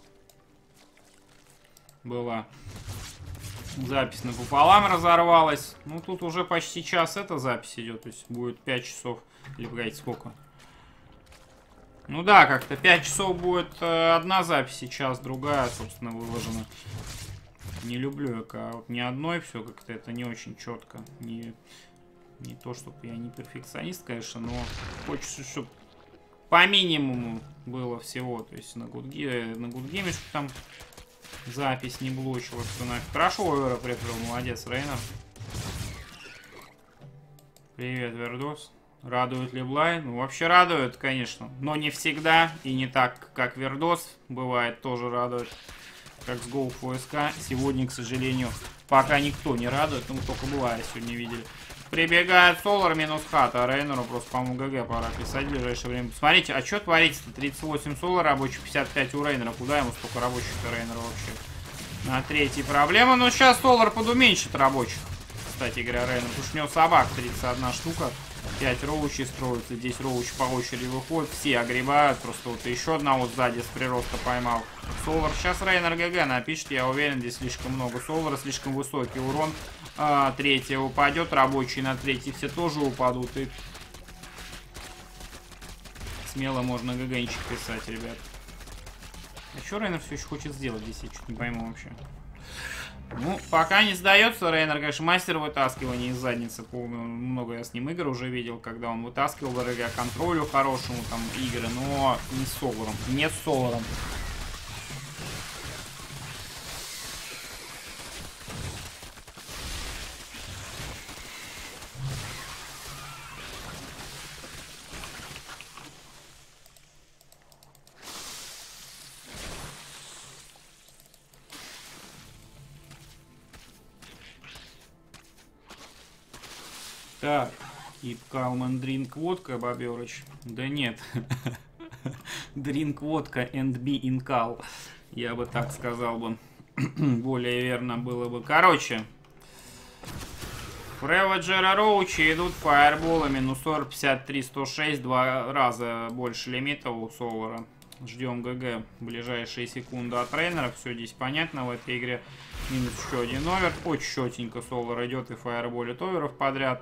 была. Запись напополам разорвалась. Ну, тут уже почти час эта запись идет. То есть будет пять часов. Или, погодите, сколько? Ну да, как-то пять часов будет э, одна запись, сейчас другая, собственно, выложена. Не люблю я вот ни одной, все как-то это не очень четко. Не, не то, чтобы я не перфекционист, конечно, но хочется, чтобы по минимуму было всего. То есть на Гудгейме, на Гудгейме, чтобы там... Запись не блочила, что нафиг. Хорошо овера прикрыл, молодец, Рейнер. Привет, Вердос. Радует ли Блай? Ну, вообще радует, конечно. Но не всегда и не так, как Вердос. Бывает, тоже радует. Как с Гоу ФСК. Сегодня, к сожалению, пока никто не радует. Ну, мы только Блая сегодня видели. Прибегает Солар минус хата. Рейнеру просто, по-моему, ГГ пора писать в ближайшее время. Смотрите, а что творится-то? тридцать восемь Солар, рабочий пятьдесят пять у Рейнера. Куда ему столько рабочих-то Рейнера вообще? На третьей проблема. Но сейчас Солар подуменьшит рабочих. Кстати говоря, Рейнер. Потому что у него собак тридцать одна штука. пять роучей строится. Здесь роучи по очереди выходят. Все огребают. Просто вот еще одного сзади с прироста поймал. Солар. Сейчас Рейнер ГГ напишет. Я уверен, здесь слишком много Солара. Слишком высокий урон. А, третья упадет, рабочие на третий все тоже упадут. И смело можно ГГнчик писать, ребят. А что Рейнер все еще хочет сделать здесь? Я чуть не пойму вообще. Ну, пока не сдается Рейнер, конечно, мастер вытаскивания из задницы. Помню, много я с ним игр уже видел, когда он вытаскивал благодаря контролю хорошему там игры, но не с Соларом. Не с Соларом. Так, и Калман Дринк водка, Боберыч. Да нет. Дринк водка and be in Cal. Я бы так сказал бы. Более верно было бы. Короче. Фрева Джера Роучи идут фаерболами. Ну, сорок, пятьдесят три, сто шесть. Два раза больше лимита у Солара. Ждем ГГ. Ближайшие секунды от Рейнера. Все здесь понятно в этой игре. Минус еще один овер. Очень четенько Солар идет и фаерболит оверов подряд.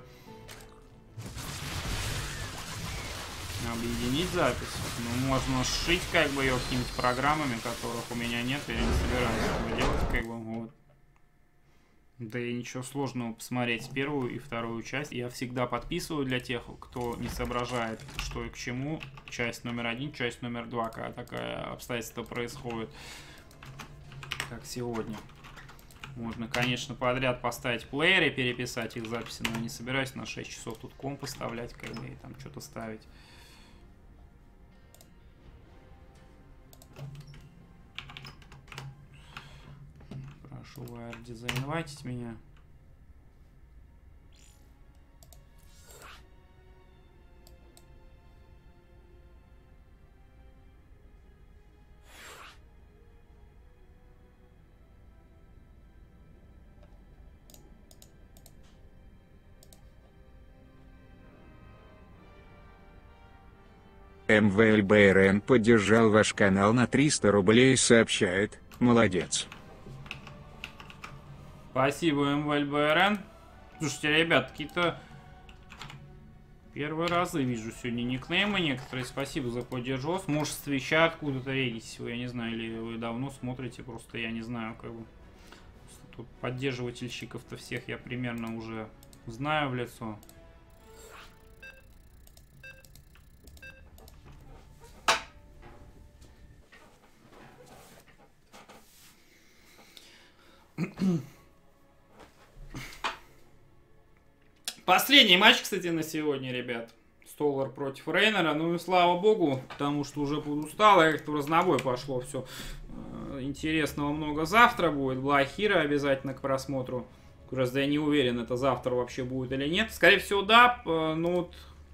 Объединить запись. Ну, можно сшить как бы ее какими-то программами, которых у меня нет. Я не собираюсь этого делать, как бы, вот. Да и ничего сложного посмотреть первую и вторую часть. Я всегда подписываю для тех, кто не соображает, что и к чему. Часть номер один, часть номер два, когда такое обстоятельство происходит, как сегодня. Можно, конечно, подряд поставить плееры, переписать их записи, но не собираюсь на шесть часов тут комп поставлять, как бы, и там что-то ставить. Прошу Wire заинвайтить меня. МВЛБРН поддержал ваш канал на триста рублей и сообщает: молодец. Спасибо, МВЛБРН. Слушайте, ребят, какие-то первые разы вижу сегодня никнеймы некоторые. Спасибо за поддержос. Может, с Твича откуда-то регитесь вы, я не знаю, или вы давно смотрите, просто я не знаю, как бы. Тут поддерживательщиков-то всех я примерно уже знаю в лицо. Последний матч, кстати, на сегодня, ребят. Солар против Рейнера. Ну и слава богу, потому что уже подустал. Я как-то в разнобой пошло все. Интересного много завтра будет. Блахира обязательно к просмотру. Просто я не уверен, это завтра вообще будет или нет. Скорее всего, да. Ну вот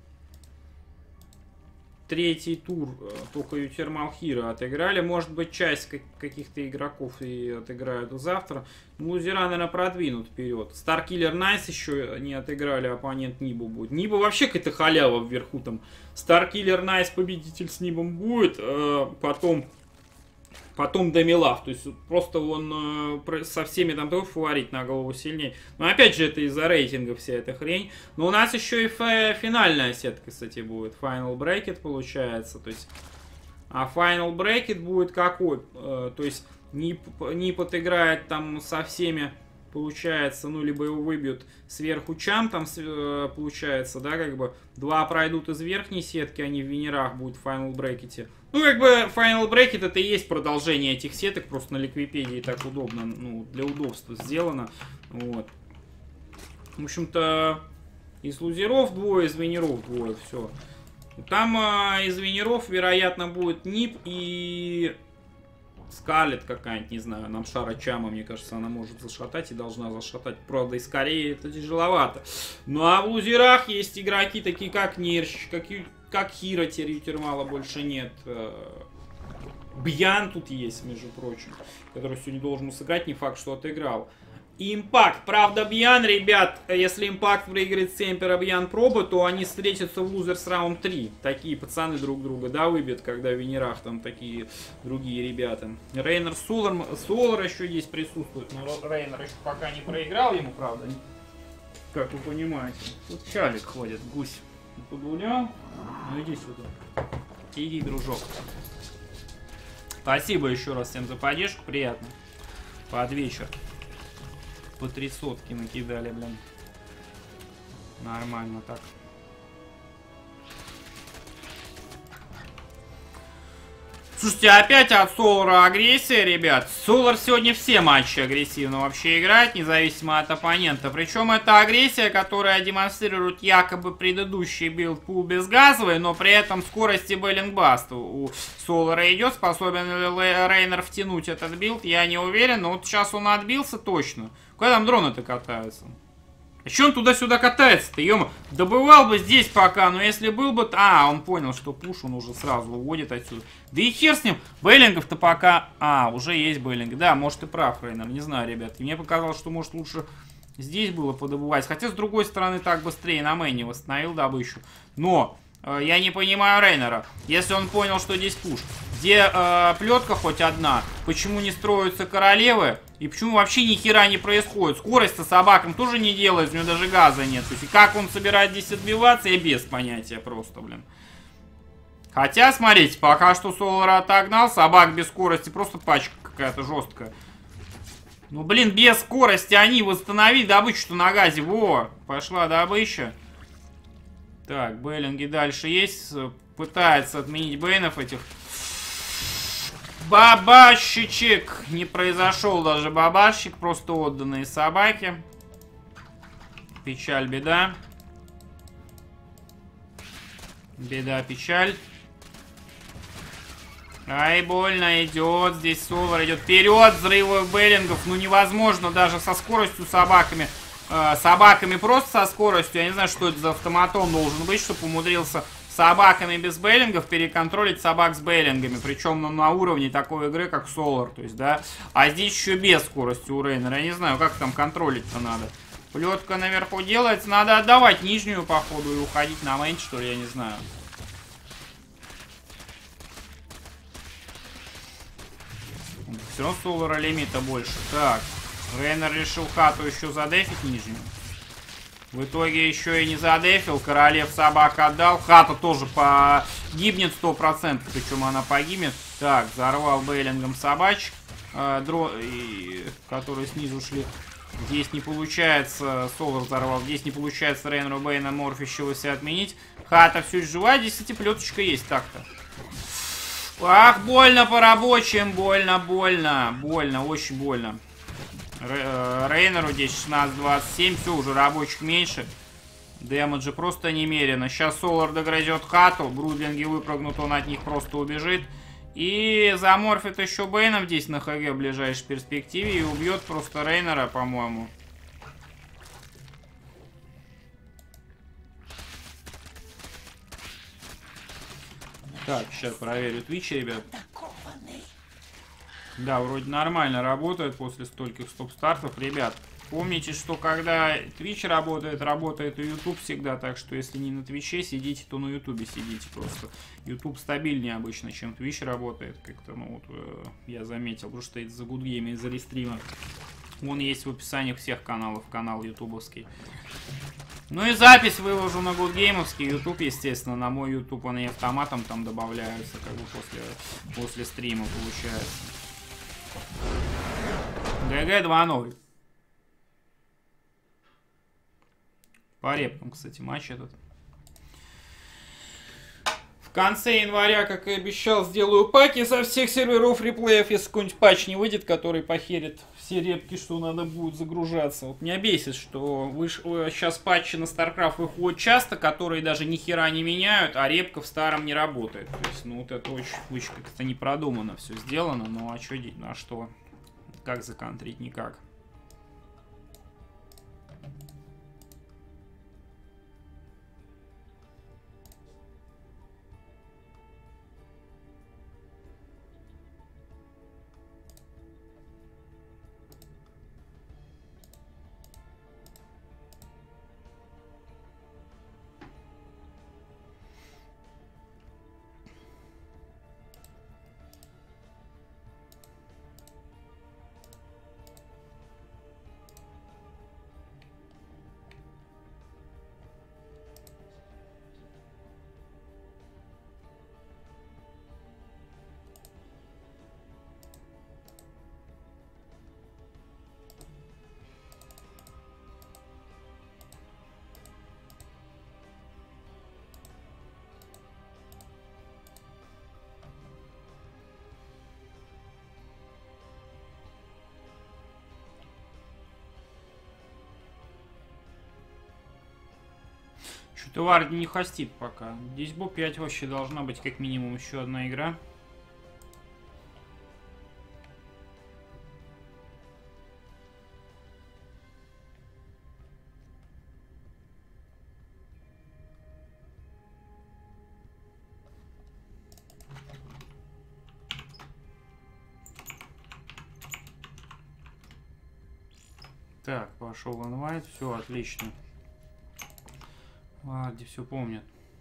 третий тур только Ютермал Хиро отыграли. Может быть, часть каких-то игроков и отыграют завтра. Ну, лузера, наверное, продвинут вперед. Старкиллер Найс еще не отыграли, оппонент Нибу будет. Ниба вообще какая-то халява вверху там. Старкиллер Найс победитель с Нибом будет. Э, потом... Потом Демилав, то есть просто он э, со всеми там тоже фаворит на голову сильнее. Но опять же это из-за рейтинга вся эта хрень. Но у нас еще и финальная сетка, кстати, будет. Final Bracket получается. То есть, а Final Bracket будет какой? Э, то есть Нип, Нип отыграет там со всеми, получается, ну либо его выбьют сверху Чам, там э, получается, да, как бы два пройдут из верхней сетки, они в Венерах будут в Final Bracket. Ну, как бы, Final Bracket это и есть продолжение этих сеток, просто на Ликвипедии так удобно, ну, для удобства сделано, вот. В общем-то, из лузеров двое, из винеров двое, все. Там а, из винеров, вероятно, будет Нип и Скарлет какая-нибудь, не знаю, нам Шара Чама, мне кажется, она может зашатать и должна зашатать. Правда, и скорее это тяжеловато. Ну, а в лузерах есть игроки такие, как Нерщ, как Как Хиро, теперь Ютермала больше нет. Бьян тут есть, между прочим, который сегодня должен сыграть, не факт, что отыграл. И Импакт. Правда, Бьян, ребят, если Импакт выиграет Семпера Бьян пробы, то они встретятся в Лузерс раунд три. Такие пацаны друг друга, да, выбьют, когда в Венерах там такие другие ребята. Рейнер Солар, Солар еще здесь присутствует, но Рейнер еще пока не проиграл ему, правда, как вы понимаете. Тут Чалик ходит, гусь. Погулял? Ну иди сюда. Иди, дружок. Спасибо еще раз всем за поддержку. Приятно. Под вечер. По три сотки накидали, блин. Нормально так. Слушайте, опять от Солара агрессия, ребят. Солар сегодня все матчи агрессивно вообще играет, независимо от оппонента. Причем это агрессия, которая демонстрирует якобы предыдущий билд пул безгазовый, но при этом скорость и бейлингбаст у Солара идет. Способен ли Рейнер втянуть этот билд, я не уверен. Но вот сейчас он отбился точно. Куда там дроны-то катаются? А че он туда-сюда катается-то, ё-мо? Добывал бы здесь пока, но если был бы... А, он понял, что пуш, он уже сразу уводит отсюда. Да и хер с ним, Бейлингов-то пока... А, уже есть Бейлинг. Да, может ты прав, Рейнер, не знаю, ребят. Мне показалось, что может лучше здесь было подобывать. Хотя, с другой стороны, так быстрее на мэне восстановил добычу. Но... Я не понимаю Рейнера. Если он понял, что здесь пуш, где э, плетка хоть одна, почему не строятся королевы и почему вообще ни хера не происходит? Скорость-то собакам тоже не делает, у него даже газа нет. То есть, как он собирает здесь отбиваться, я без понятия просто, блин. Хотя, смотрите, пока что Солара отогнал, собак без скорости, просто пачка какая-то жесткая. Ну, блин, без скорости они восстановили добычу-то на газе. Во, пошла добыча. Так, Бейлинги дальше есть. Пытается отменить Бейнов этих. Бабащичек. Не произошел даже бабащик. Просто отданные собаки. Печаль, беда. Беда, печаль. Ай, больно идет. Здесь Солар идет вперед. Взрывов Бейлингов. Ну, невозможно даже со скоростью собаками. Собаками просто со скоростью. Я не знаю, что это за автоматон должен быть, чтобы умудрился собаками без бейлингов переконтролить собак с бейлингами. Причем на, на уровне такой игры, как Солар. То есть, да. А здесь еще без скорости у Рейнера. Я не знаю, как там контролить-то надо. Плетка наверху делается. Надо отдавать нижнюю, походу, и уходить на мейн, что ли, я не знаю. Все равно Солара лимита больше. Так. Рейнер решил хату еще задефить нижнюю. В итоге еще и не задефил. Королев собак отдал. Хата тоже погибнет сто процентов. Причем она погибнет. Так, взорвал бейлингом собачек. Э, дро... и... которые снизу шли. Здесь не получается. Солар взорвал. Здесь не получается Рейнеру Бейна морфящегося отменить. Хата все живая. Здесь, кстати, плеточка есть так-то. Ах, больно по рабочим. Больно, больно. Больно, очень больно. Рейнеру здесь шестнадцать двадцать семь. Все, уже рабочих меньше. Дэмэджа просто немерено. Сейчас Солар догрызет хату. Брудлинги выпрыгнут, он от них просто убежит. И заморфит еще Бэйнов здесь на ХГ в ближайшей перспективе. И убьет просто Рейнера, по-моему. Так, сейчас проверю Twitch, ребят. Да, вроде нормально работает после стольких стоп-стартов. Ребят, помните, что когда Twitch работает, работает и YouTube всегда. Так что если не на Твиче сидите, то на YouTube сидите просто. YouTube стабильнее обычно, чем Twitch работает. Как-то, ну вот, э, я заметил, потому что из-за Гудгейма, из-за рестрима. Он есть в описании всех каналов, канал ютубовский. Ну и запись выложу на гудгеймовский YouTube, естественно. На мой YouTube они автоматом там добавляются, как бы после, после стрима получается. ГГ два ноль. По репкам, кстати, матч этот. В конце января, как и обещал, сделаю паки со всех серверов реплеев, если какой-нибудь патч не выйдет, который похерит все репки, что надо будет загружаться. Вот меня бесит, что вы, сейчас патчи на StarCraft выходят часто, которые даже ни хера не меняют, а репка в старом не работает. То есть, ну вот это очень, очень как-то не продумано все сделано, ну а что, ну, а что? Как законтрить? Никак. Что-то Варди не хостит пока. Здесь Бо пять вообще должна быть как минимум еще одна игра. Так, пошел инвайт, все отлично. Варди все помнят.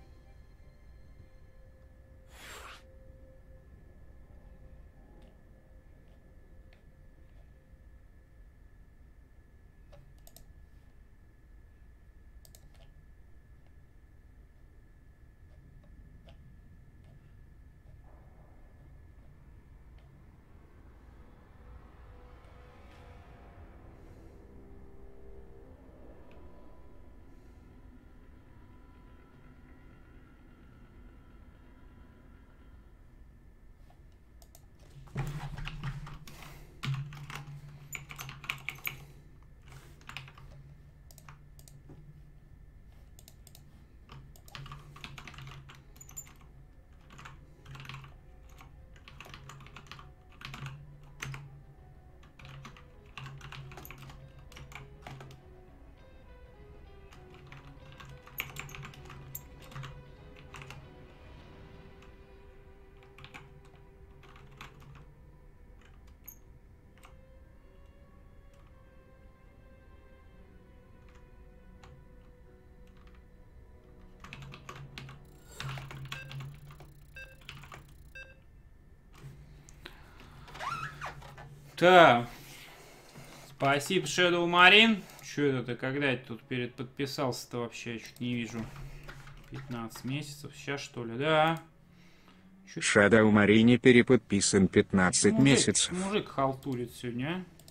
Так. Спасибо, Shadow Marine. Че это ты? Когда это тут перед подписался-то вообще? Я чуть не вижу. пятнадцать месяцев. Сейчас что ли? Да. Shadow Marine переподписан пятнадцать мужик, месяцев. Мужик халтурит сегодня, а?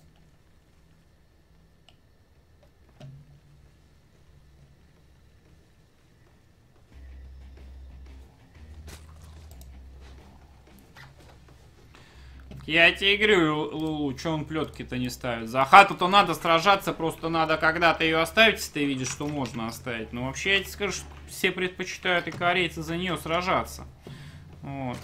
Я тебе говорю, Лулу, что он плетки-то не ставит? За хату-то надо сражаться, просто надо когда-то ее оставить, если ты видишь, что можно оставить. Но вообще, я тебе скажу, что все предпочитают и корейцы за нее сражаться. Вот.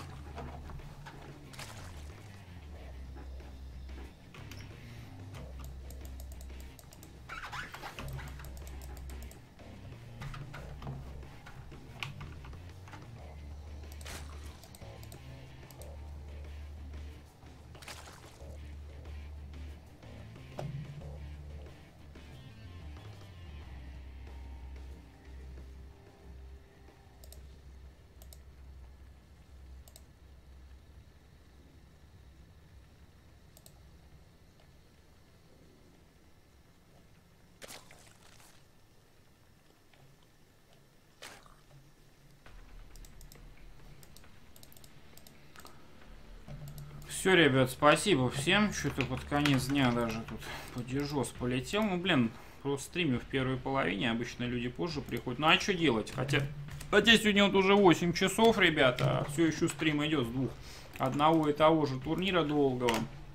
Все, ребят, спасибо всем. Что-то под конец дня даже тут подержос полетел. Ну, блин, просто стримю в первой половине. Обычно люди позже приходят. Ну, а что делать? Хотя, хотя сегодня вот уже восемь часов, ребята. А все еще стрим идет с двух. Одного и того же турнира долгого.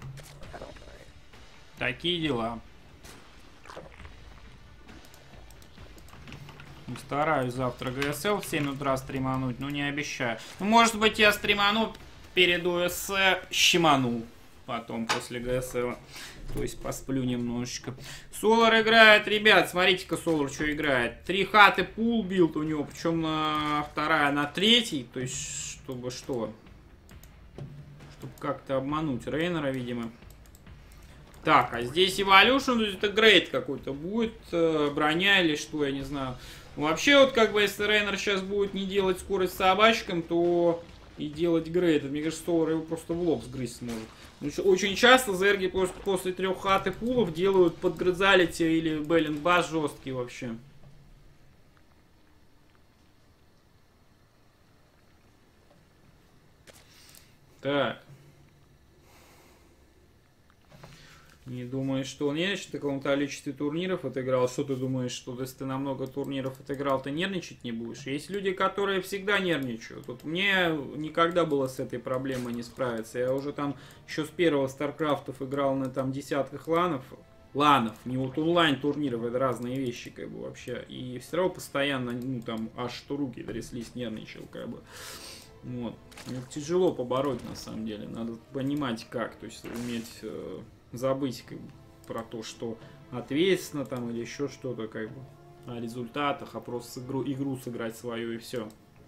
Такие дела. Стараюсь завтра ГСЛ в семь утра стримануть, но не обещаю. Ну, может быть, я стриману перед ОС щеману потом после ГСЛ. То есть посплю немножечко. Солар играет, ребят, смотрите-ка, Солар что играет. Три хаты пул билд у него, причем на вторая на третий. То есть, чтобы что? Чтобы как-то обмануть Рейнера, видимо. Так, а здесь Evolution, то есть это грейд какой-то будет, э, броня или что, я не знаю. Вообще, вот как бы, если Рейнер сейчас будет не делать скорость собачкам, то и делать грейд. Мне кажется, Солар его просто в лоб сгрызть сможет. Очень часто зерги после, после трех хат и пулов делают подгрызалити или бэллинг-бас жесткий вообще. Так. Не думаешь, что он нервничает в таком количестве турниров отыграл? Что ты думаешь, что если ты на много турниров отыграл, ты нервничать не будешь? Есть люди, которые всегда нервничают. Вот мне никогда было с этой проблемой не справиться. Я уже там еще с первого Старкрафтов играл на там десятках ланов. Ланов, не вот онлайн турниров, это разные вещи, как бы, вообще. И все равно постоянно, ну там, аж что руки тряслись, нервничал, как бы. Вот. Это тяжело побороть, на самом деле. Надо понимать, как. То есть уметь... Э забыть как бы, про то, что ответственно там или еще что-то, как бы, о результатах, а просто игру, игру сыграть свою и все.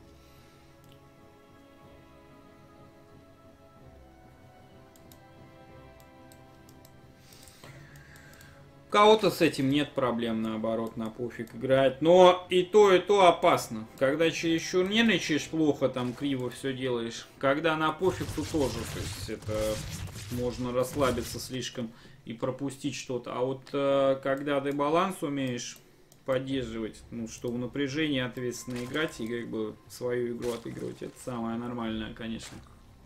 У кого-то с этим нет проблем, наоборот, на пофиг играть. Но и то, и то опасно. Когда чересчур нервничаешь, плохо там криво все делаешь. Когда на пофиг, то тоже. То есть это... можно расслабиться слишком и пропустить что-то. А вот э, когда ты баланс умеешь поддерживать, ну, что в напряжении ответственно играть и как бы свою игру отыгрывать, это самое нормальное, конечно.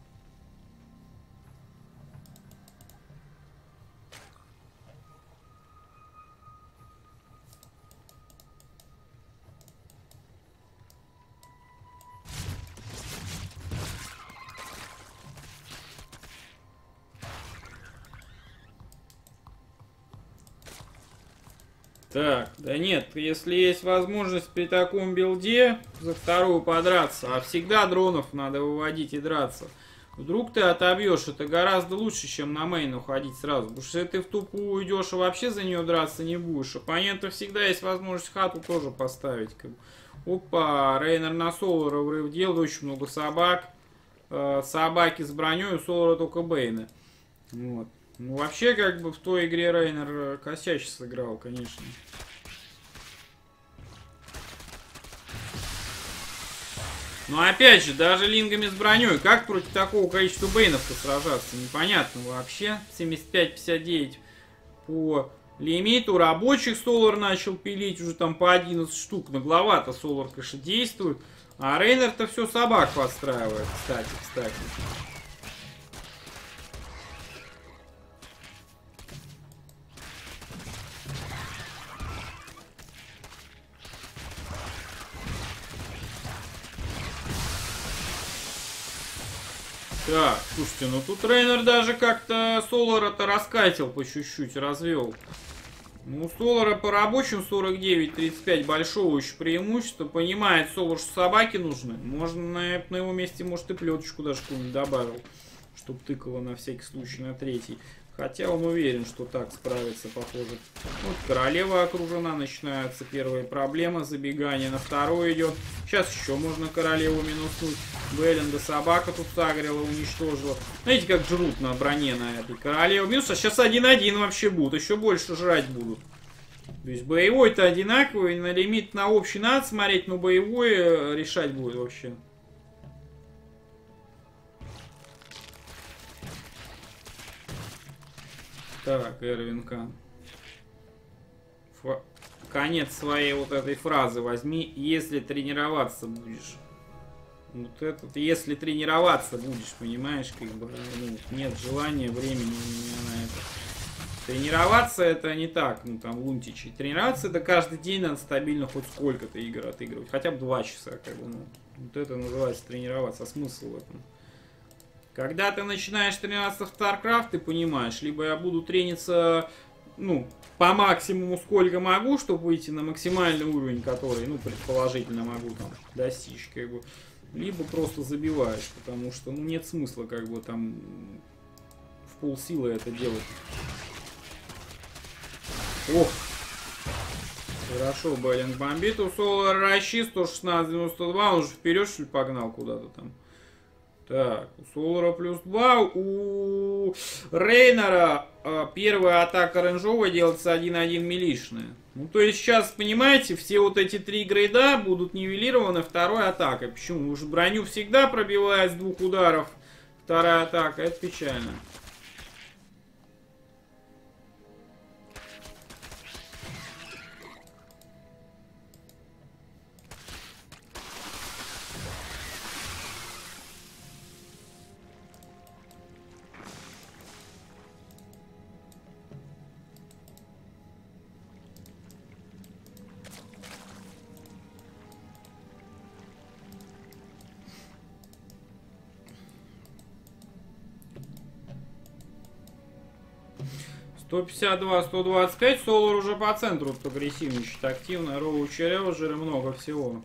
Так, да нет, если есть возможность при таком билде за вторую подраться, а всегда дронов надо выводить и драться. Вдруг ты отобьешь, это гораздо лучше, чем на мейн уходить сразу. Потому что если ты в тупую уйдешь и вообще за нее драться не будешь, оппонента всегда есть возможность хату тоже поставить. Опа, Рейнер на Солара врыв делает, очень много собак. Э, собаки с броней, у Солара только Бейны. Вот. Ну, вообще, как бы, в той игре Рейнер косяще сыграл, конечно. Но опять же, даже лингами с броней, как против такого количества бейнов-то сражаться? Непонятно вообще. семьдесят пять пятьдесят девять по лимиту. Рабочих Солар начал пилить уже там по одиннадцать штук. Нагловато Солар, конечно, действует. А Рейнер-то все собак подстраивает, кстати, кстати. Так, слушайте, ну тут Рейнер даже как-то Солара-то раскатил по чуть-чуть, развел. Ну, у Солара по рабочим сорок девять тридцать пять большого еще преимущества. Понимает Солар, что собаки нужны. Можно на, на его месте, может, и плеточку даже какую-нибудь добавил. Чтоб тыкало на всякий случай на третий. Хотя он уверен, что так справится, похоже. Вот королева окружена, начинаются первые проблемы. Забегание на второй идет. Сейчас еще можно королеву минуснуть. Беллинга собака тут сагрила, уничтожила. Знаете, как жрут на броне на этой королеве. Минус, а сейчас один-один вообще будут. Еще больше жрать будут. То есть боевой-то одинаковый. На лимит на общий надо смотреть, но боевой решать будет вообще. Так, Эрвин Кан. Фа... Конец своей вот этой фразы возьми, если тренироваться будешь. Вот этот, если тренироваться будешь, понимаешь, как бы, ну, нет желания, времени у меня на это. Тренироваться это не так, ну там лунтичи. Тренироваться это каждый день надо стабильно хоть сколько-то игр отыгрывать. Хотя бы два часа, как бы, ну. Вот это называется тренироваться, а смысл в этом? Когда ты начинаешь тренироваться в StarCraft, ты понимаешь, либо я буду трениться, ну, по максимуму сколько могу, чтобы выйти на максимальный уровень, который, ну, предположительно могу там достичь, как бы, либо просто забиваешь, потому что, ну, нет смысла, как бы, там, в полсилы это делать. Ох! Хорошо, Беллинг бомбит, у Солара расчи сто шестнадцать девяносто два, он уже вперед, что ли, погнал куда-то там. Так, у Солара плюс два, у Рейнера э, первая атака рейнджовая делается один-один милишная. Ну, то есть сейчас, понимаете, все вот эти три грейда будут нивелированы второй атакой. Почему? Потому что броню всегда пробивает с двух ударов вторая атака, это печально. сто пятьдесят два сто двадцать пять, Солар уже по центру тут агрессивничает активно, Роучи Реводжеры, много всего.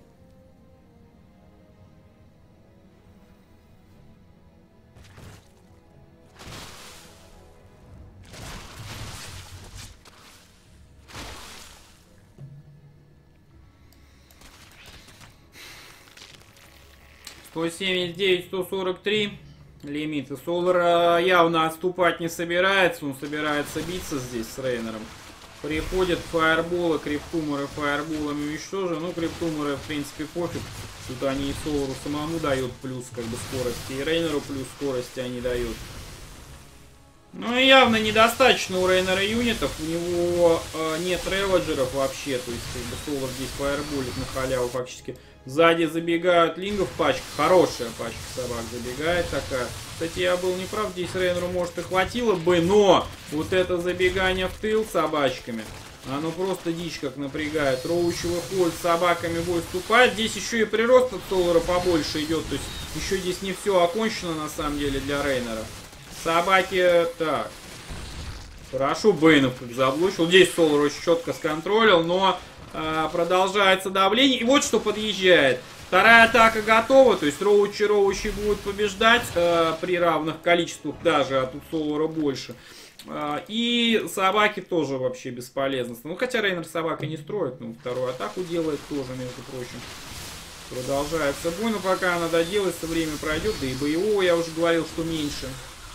сто семьдесят девять сто сорок три. Лимиты. Солар явно отступать не собирается. Он собирается биться здесь с Рейнером. Приходят фаерболы, криптумеры фаерболами уничтожены. Ну, криптумеры, в принципе, пофиг. Тут они и Солару самому дают плюс, как бы, скорости. И Рейнеру плюс скорости они дают. Ну, и явно недостаточно у Рейнера юнитов. У него э, нет реводжеров вообще. То есть, как бы, Солар здесь фаерболит на халяву фактически. Сзади забегают лингов пачка. Хорошая пачка собак забегает такая. Кстати, я был неправ. Здесь Рейнеру, может, и хватило бы. Но вот это забегание в тыл собачками, оно просто дичь как напрягает. Роучи выходит, с собаками бой вступает. Здесь еще и прирост от Солара побольше идет. То есть еще здесь не все окончено на самом деле для Рейнера. Собаки, так. Хорошо, Бэйнов как заблочил. Здесь Солар очень четко сконтролил, но э, продолжается давление. И вот что подъезжает. Вторая атака готова, то есть Роучи Роучи будут побеждать э, при равных количествах даже, а тут Солара больше. Э, и собаки тоже вообще бесполезны. Ну, хотя Рейнер собака не строит, но вторую атаку делает тоже, между прочим. Продолжается бой, но пока она доделается, время пройдет. Да и боевого я уже говорил, что меньше.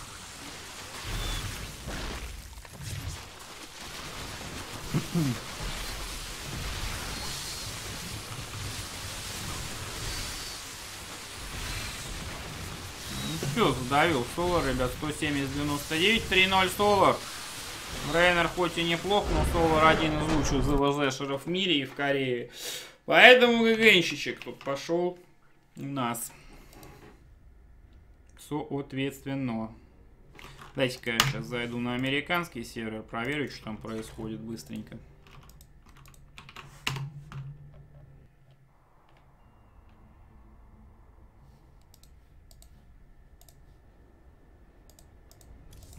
Ну все, задавил Солар, ребят, сто семьдесят девяносто девять, три ноль Солар. Рейнер хоть и неплох, но Солар один из лучших ЗВЗшеров в мире и в Корее. Поэтому ГГНщичек тут пошел у нас. Соответственно. Дайте-ка я сейчас зайду на американский сервер, проверю, что там происходит быстренько.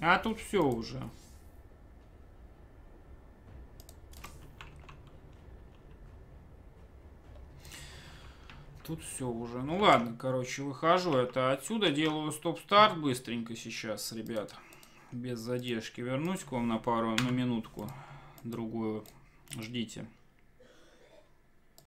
А тут все уже. Тут все уже. Ну ладно, короче, выхожу это отсюда. Делаю стоп-старт быстренько сейчас, ребят. Без задержки. Вернусь к вам на пару, на минутку. Другую. Ждите.